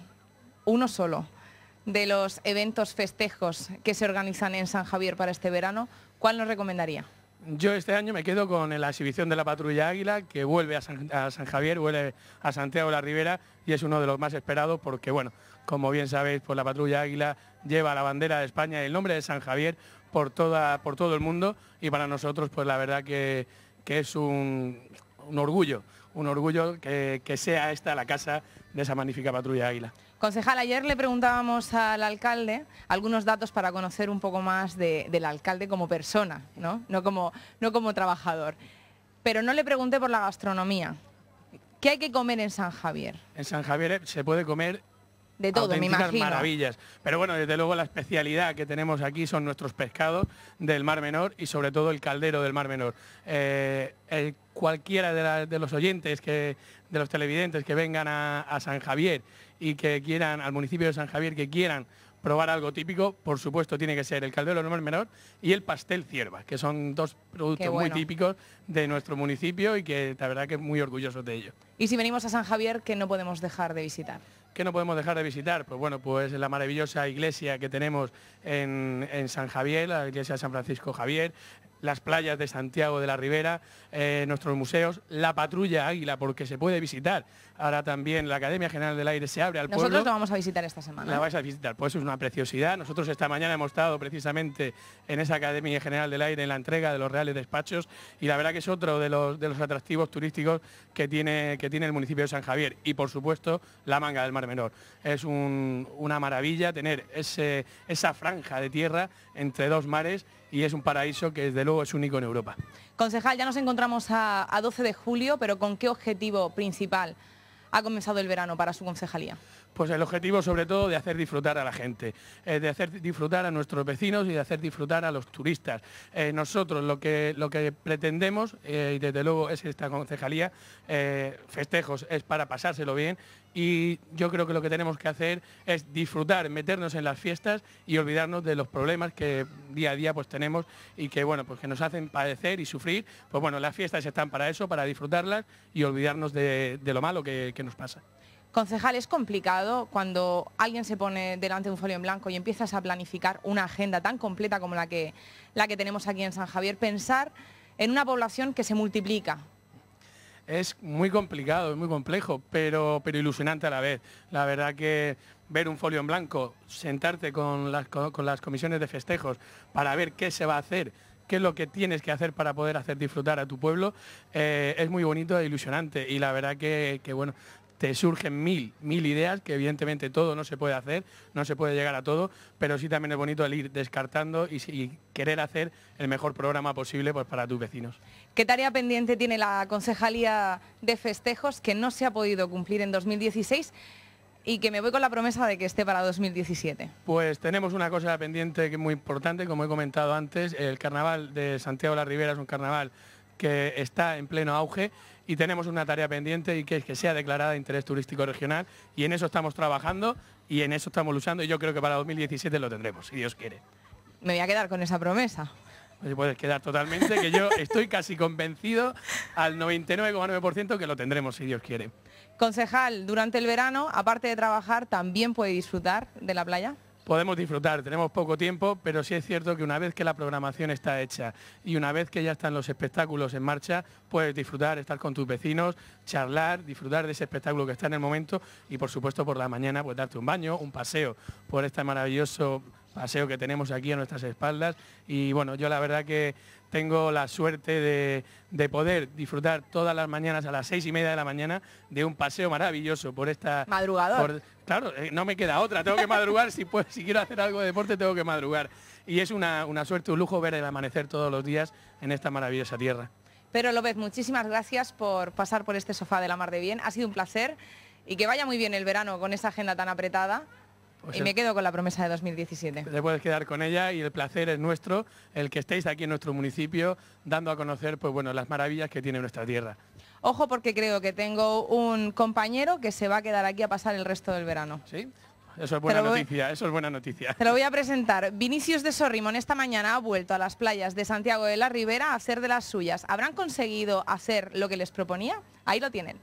de los eventos festejos que se organizan en San Javier para este verano, ¿cuál nos recomendaría? Yo este año me quedo con la exhibición de la Patrulla Águila, que vuelve a San Javier, vuelve a Santiago de la Ribera y es uno de los más esperados porque, bueno, como bien sabéis, pues la Patrulla Águila lleva la bandera de España y el nombre de San Javier por todo el mundo y para nosotros, pues la verdad que es un orgullo que sea esta la casa de esa magnífica Patrulla Águila. Concejal, ayer le preguntábamos al alcalde algunos datos para conocer un poco más del alcalde como persona, no como trabajador. Pero no le pregunté por la gastronomía. ¿Qué hay que comer en San Javier? En San Javier se puede comer de todo, me imagino. Maravillas. Pero bueno, desde luego la especialidad que tenemos aquí son nuestros pescados del Mar Menor y sobre todo el caldero del Mar Menor. Cualquiera de los oyentes, de los televidentes que vengan a San Javier y que quieran, al municipio de San Javier, que quieran probar algo típico, por supuesto tiene que ser el caldero del Mar Menor y el pastel cierva, que son dos productos muy típicos de nuestro municipio y que la verdad que es muy orgullosos de ello. Y si venimos a San Javier, ¿qué no podemos dejar de visitar? ¿Qué no podemos dejar de visitar? Pues bueno, pues la maravillosa iglesia que tenemos en San Javier, la iglesia de San Francisco Javier, las playas de Santiago de la Ribera, nuestros museos, la Patrulla Águila, porque se puede visitar. Ahora también la Academia General del Aire se abre al pueblo. Nosotros lo vamos a visitar esta semana. La vais a visitar, pues es una preciosidad. Nosotros esta mañana hemos estado precisamente en esa Academia General del Aire en la entrega de los Reales Despachos y la verdad que es otro de los atractivos turísticos que tiene el municipio de San Javier y por supuesto la Manga del Mar Menor. Es una maravilla tener esa franja de tierra entre dos mares y es un paraíso que desde luego es único en Europa. Concejal, ya nos encontramos a 12 de julio, pero ¿con qué objetivo principal ha comenzado el verano para su concejalía? pues el objetivo sobre todo de hacer disfrutar a la gente, de hacer disfrutar a nuestros vecinos y de hacer disfrutar a los turistas. Nosotros lo que pretendemos, y desde luego es esta concejalía, festejos es para pasárselo bien, y yo creo que lo que tenemos que hacer es disfrutar, meternos en las fiestas y olvidarnos de los problemas que día a día pues tenemos y que bueno, pues que nos hacen padecer y sufrir. Pues bueno, las fiestas están para eso, para disfrutarlas y olvidarnos de lo malo que nos pasa. Concejal, es complicado cuando alguien se pone delante de un folio en blanco y empiezas a planificar una agenda tan completa como la que tenemos aquí en San Javier, pensar en una población que se multiplica. Es muy complicado, es muy complejo, pero ilusionante a la vez. La verdad que ver un folio en blanco, sentarte con las comisiones de festejos para ver qué se va a hacer, qué es lo que tienes que hacer para poder hacer disfrutar a tu pueblo, es muy bonito e ilusionante. Y la verdad que bueno, te surgen mil ideas, que evidentemente todo no se puede hacer, no se puede llegar a todo, pero sí también es bonito el ir descartando y querer hacer el mejor programa posible pues, para tus vecinos. ¿Qué tarea pendiente tiene la Concejalía de Festejos que no se ha podido cumplir en 2016 y que me voy con la promesa de que esté para 2017? Pues tenemos una cosa pendiente que es muy importante, como he comentado antes, el Carnaval de Santiago de la Ribera es un carnaval que está en pleno auge y tenemos una tarea pendiente y que es que sea declarada de interés turístico regional y en eso estamos trabajando y en eso estamos luchando y yo creo que para 2017 lo tendremos, si Dios quiere. Me voy a quedar con esa promesa. Pues puedes quedar totalmente, que yo estoy casi convencido al 99,9% que lo tendremos, si Dios quiere. Concejal, durante el verano, aparte de trabajar, ¿también puede disfrutar de la playa? Podemos disfrutar, tenemos poco tiempo, pero sí es cierto que una vez que la programación está hecha y una vez que ya están los espectáculos en marcha, puedes disfrutar, estar con tus vecinos, charlar, disfrutar de ese espectáculo que está en el momento y por supuesto por la mañana pues darte un baño, un paseo por este maravilloso paseo que tenemos aquí a nuestras espaldas y bueno, yo la verdad que tengo la suerte de poder disfrutar todas las mañanas a las 6:30 de la mañana de un paseo maravilloso por esta... Madrugador. Claro, no me queda otra, tengo que madrugar, si quiero hacer algo de deporte tengo que madrugar. Y es una suerte, un lujo ver el amanecer todos los días en esta maravillosa tierra. Pedro López, muchísimas gracias por pasar por este sofá de la mar de bien, ha sido un placer y que vaya muy bien el verano con esa agenda tan apretada. Pues y me quedo con la promesa de 2017. Te puedes quedar con ella y el placer es nuestro, el que estéis aquí en nuestro municipio dando a conocer pues, bueno, las maravillas que tiene nuestra tierra. Ojo porque creo que tengo un compañero que se va a quedar aquí a pasar el resto del verano. ¿Sí? Eso es buena noticia, eso es buena noticia. Te lo voy a presentar. Vinicius de Sorrimón esta mañana ha vuelto a las playas de Santiago de la Ribera a hacer de las suyas. ¿Habrán conseguido hacer lo que les proponía? Ahí lo tienen.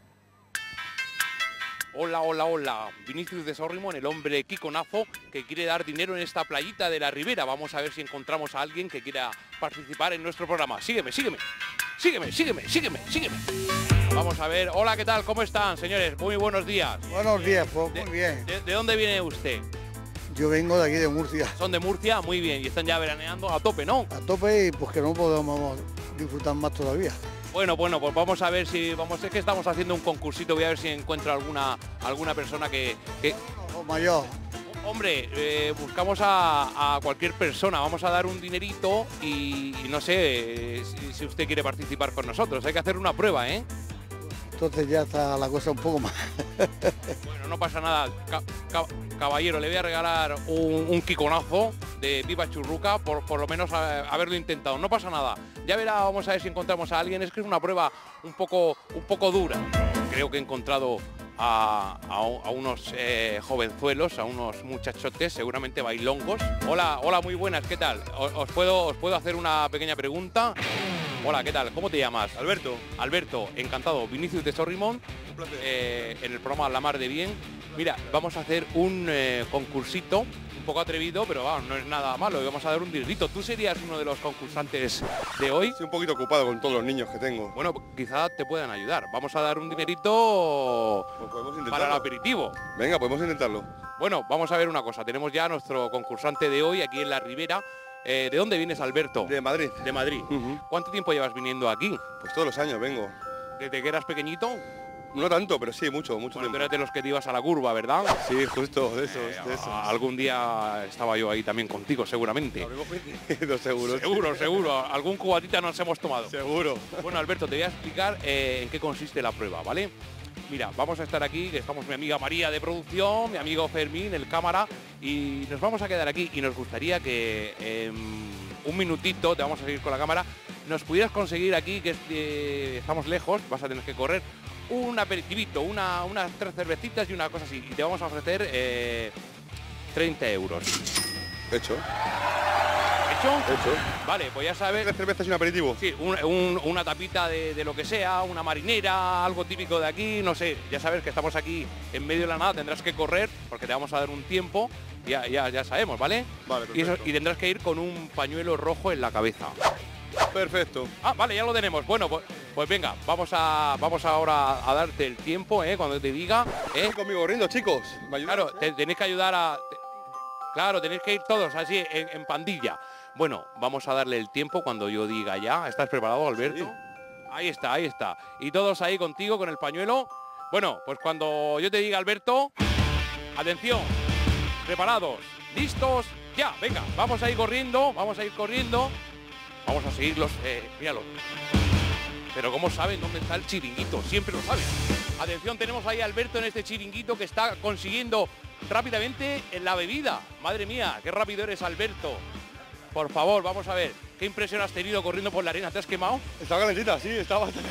Hola, hola, hola. Vinicius de Sorrimón, el hombre quiconazo que quiere dar dinero en esta playita de la Ribera. Vamos a ver si encontramos a alguien que quiera participar en nuestro programa. Sígueme, sígueme. Sígueme, sígueme, sígueme, sígueme. Vamos a ver. Hola, ¿qué tal? ¿Cómo están, señores? Muy buenos días. Buenos días, pues muy bien. ¿De dónde viene usted? Yo vengo de aquí, de Murcia. Son de Murcia, muy bien. Y están ya veraneando a tope, ¿no? A tope y pues que no podemos disfrutar más todavía. Bueno, pues vamos a ver si... es que estamos haciendo un concursito, voy a ver si encuentro alguna persona que... mayor. Hombre, buscamos a cualquier persona, vamos a dar un dinerito y no sé si usted quiere participar con nosotros. Hay que hacer una prueba, ¿eh? Entonces ya está la cosa un poco más. Bueno, no pasa nada. Caballero, le voy a regalar un quiconazo de Viva Churruca por lo menos haberlo intentado. No pasa nada. Ya verá, vamos a ver si encontramos a alguien. Es que es una prueba un poco dura. Creo que he encontrado a unos jovenzuelos, a unos muchachotes, seguramente bailongos. Hola, hola, muy buenas, ¿qué tal? ¿Os puedo hacer una pequeña pregunta? Hola, ¿qué tal? ¿Cómo te llamas? Alberto. Alberto, encantado. Vinicius de Sorrimón, en el programa La Mar de Bien. Mira, vamos a hacer un concursito, un poco atrevido, pero vamos, no es nada malo. Y vamos a dar un dinerito. ¿Tú serías uno de los concursantes de hoy? Estoy un poquito ocupado con todos los niños que tengo. Bueno, quizá te puedan ayudar. Vamos a dar un dinerito para el aperitivo. Venga, podemos intentarlo. Bueno, vamos a ver una cosa. Tenemos ya a nuestro concursante de hoy aquí en la Ribera. ¿De dónde vienes, Alberto? De Madrid. De Madrid. ¿Cuánto tiempo llevas viniendo aquí? Pues todos los años vengo. ¿Desde que eras pequeñito? No tanto, pero sí, mucho tiempo. Tú eras de los que te ibas a la curva, ¿verdad? Sí, justo, de eso. Algún día estaba yo ahí también contigo, seguramente. Seguro. Seguro. Algún cubatita nos hemos tomado. Seguro. Bueno, Alberto, te voy a explicar en qué consiste la prueba, ¿vale? mira, vamos a estar aquí, que estamos mi amiga María de producción, mi amigo Fermín, el cámara, y nos vamos a quedar aquí y nos gustaría que un minutito, te vamos a seguir con la cámara, nos pudieras conseguir aquí, que estamos lejos, vas a tener que correr, un aperitivito, unas 3 cervecitas y una cosa así, y te vamos a ofrecer 30 euros. Hecho. ¿Hecho? Vale, pues ya sabes. 3 cervezas y un aperitivo. Sí, una tapita de lo que sea, una marinera, algo típico de aquí, no sé. Ya sabes que estamos aquí en medio de la nada, tendrás que correr porque te vamos a dar un tiempo, ya sabemos, ¿vale? Vale, y tendrás que ir con un pañuelo rojo en la cabeza. Perfecto. Ah, vale, ya lo tenemos. Bueno, pues venga, vamos ahora a darte el tiempo, cuando te diga. Estoy conmigo corriendo, chicos. Claro, tenéis que ayudar a... Claro, tenéis que ir todos así, en pandilla. Bueno, vamos a darle el tiempo cuando yo diga ya. ¿Estás preparado, Alberto? Sí. Ahí está. Y todos ahí contigo, con el pañuelo. Bueno, pues cuando yo te diga, Alberto, atención, preparados, listos, ya, venga, vamos a ir corriendo. Vamos a seguirlos, míralo. Pero ¿cómo saben dónde está el chiringuito? Siempre lo saben. Atención, tenemos ahí a Alberto en este chiringuito que está consiguiendo rápidamente la bebida. Madre mía, qué rápido eres, Alberto. Por favor, vamos a ver. ¿Qué impresión has tenido corriendo por la arena? ¿Te has quemado? Está calentita, sí, está bastante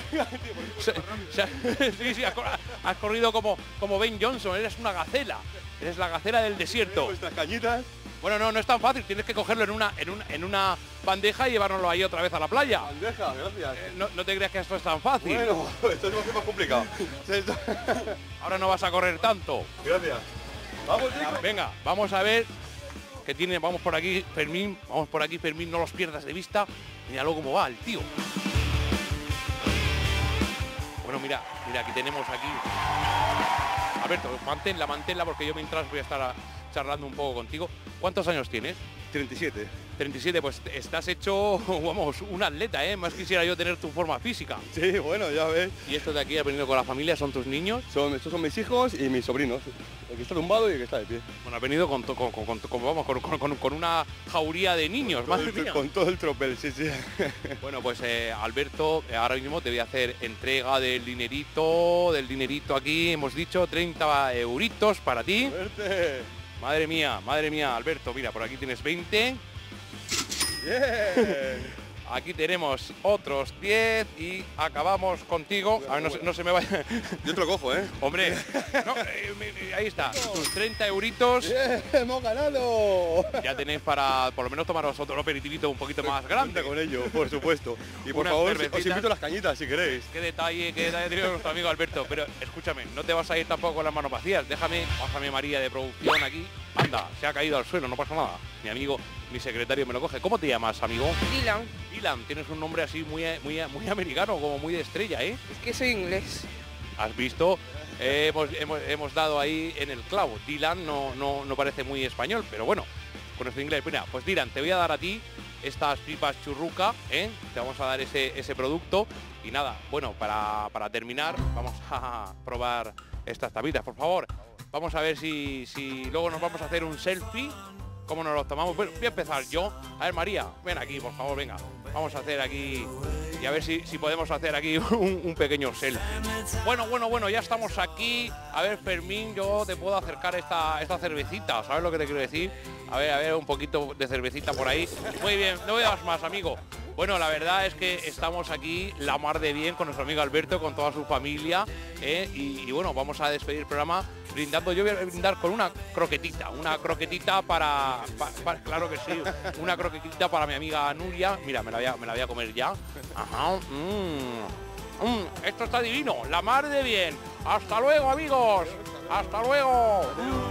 sí, has corrido como Ben Johnson, eres una gacela. Eres la gacela del desierto. Nuestras cañitas. Bueno, no es tan fácil, tienes que cogerlo en una bandeja y llevárnoslo ahí otra vez a la playa. Bandeja, gracias. No te creas que esto es tan fácil. Bueno, esto es más complicado. Ahora no vas a correr tanto. Gracias. Vamos, chicos. Venga, vamos a ver qué tiene. Vamos por aquí, Fermín, no los pierdas de vista. Míralo cómo va el tío. Bueno, mira, aquí tenemos aquí. Alberto, manténla porque yo mientras voy a estar charlando un poco contigo. ¿Cuántos años tienes? 37. 37, pues estás hecho, vamos, un atleta, Más quisiera yo tener tu forma física. Sí, bueno, ya ves. ¿Y estos de aquí, has venido con la familia, son tus niños? Estos son mis hijos y mis sobrinos. El que está tumbado y el que está de pie. Bueno, has venido con una jauría de niños, madre mía. Con todo el tropel, sí. Bueno, pues Alberto, ahora mismo te voy a hacer entrega del dinerito aquí, hemos dicho, 30 euritos para ti. ¡Suerte! Madre mía, Alberto, mira, por aquí tienes 20. Bien. Aquí tenemos otros 10 y acabamos contigo. A ver, no se me vaya. Yo te lo cojo, Hombre, no, ahí está, tus 30 euritos. ¡Bien! ¡Hemos ganado! Ya tenéis para por lo menos tomaros otro aperitivito un poquito más grande. Con ello, por supuesto. Y por favor, os invito a las cañitas si queréis. Qué detalle tiene nuestro amigo Alberto. Pero escúchame, no te vas a ir tampoco con las manos vacías. Pásame María de producción aquí. Anda, se ha caído al suelo, no pasa nada. Mi amigo, mi secretario me lo coge. ¿Cómo te llamas, amigo? Dylan, tienes un nombre así muy americano, como muy de estrella, Es que soy inglés. ¿Has visto? Hemos dado ahí en el clavo. Dylan no parece muy español, pero bueno, con nuestro inglés. Mira, pues Dylan, te voy a dar a ti estas pipas churruca, Te vamos a dar ese producto. Y nada, bueno, para terminar, vamos a probar estas tapitas, por favor. Vamos a ver si luego nos vamos a hacer un selfie. ¿Cómo nos lo tomamos? Bueno, voy a empezar yo. A ver, María, ven aquí, por favor, venga. Vamos a hacer aquí y a ver si podemos hacer aquí un pequeño selfie. Bueno, ya estamos aquí. A ver, Fermín, yo te puedo acercar esta cervecita, ¿sabes lo que te quiero decir? A ver, un poquito de cervecita por ahí. Muy bien, no veas más, amigo. Bueno, la verdad es que estamos aquí la mar de bien con nuestro amigo Alberto, con toda su familia, y bueno, vamos a despedir el programa brindando. Yo voy a brindar con una croquetita para claro que sí, una croquetita para mi amiga Nuria. Mira, me la voy a comer ya. Ajá. Esto está divino, la mar de bien. Hasta luego, amigos. Hasta luego.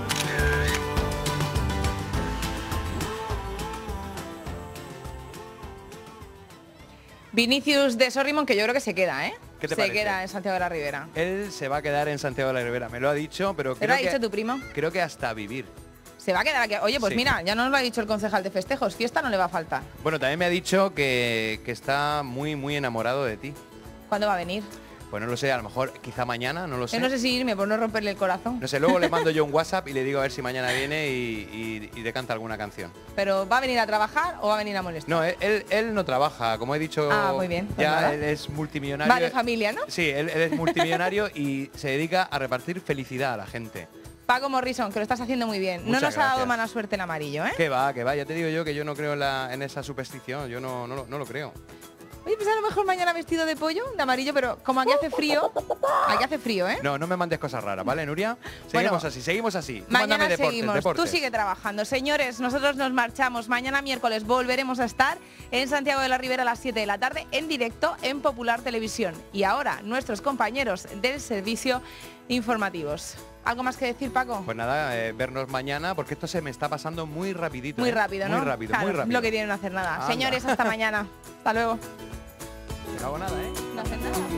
Vinicius de Sorrimon, que yo creo que se queda, ¿Qué te se parece? queda en Santiago de la Ribera. Él se va a quedar en Santiago de la Ribera, me lo ha dicho, pero ¿Te lo ha dicho tu primo? Creo que hasta vivir. Se va a quedar aquí. Oye, pues Sí. mira, ya nos lo ha dicho el concejal de festejos, fiesta no le va a faltar. Bueno, también me ha dicho que está muy enamorado de ti. ¿Cuándo va a venir? Pues no lo sé, a lo mejor quizá mañana, no lo sé. Yo no sé si irme por no romperle el corazón. No sé, luego le mando yo un WhatsApp y le digo a ver si mañana viene y decanta alguna canción. ¿Pero va a venir a trabajar o va a venir a molestar? No, él no trabaja, como he dicho. Muy bien. Pues ya nada. él es multimillonario. Va de familia, ¿no? Sí, él es multimillonario y se dedica a repartir felicidad a la gente. Paco Morrison, que lo estás haciendo muy bien. Muchas no nos ha dado gracias. mala suerte el amarillo, ¿eh? Que va, ya te digo yo que yo no creo en esa superstición, yo no lo creo. Oye, pues a lo mejor mañana vestido de pollo, de amarillo, pero como aquí hace frío, ¿eh? No me mandes cosas raras, ¿vale, Nuria? Seguimos así. Tú Mañana mándame seguimos. deportes. Tú sigue trabajando. Señores, nosotros nos marchamos. Mañana miércoles volveremos a estar en Santiago de la Ribera a las 7 de la tarde en directo en Popular Televisión. Y ahora, nuestros compañeros del servicio informativos. ¿Algo más que decir, Paco? Pues nada, vernos mañana, porque esto se me está pasando muy rapidito. Muy rápido, ¿no? Muy rápido, claro, muy rápido. Lo que tienen no hacer nada. Anda. Señores, hasta mañana. Hasta luego. No hago nada, ¿eh? No hacen nada.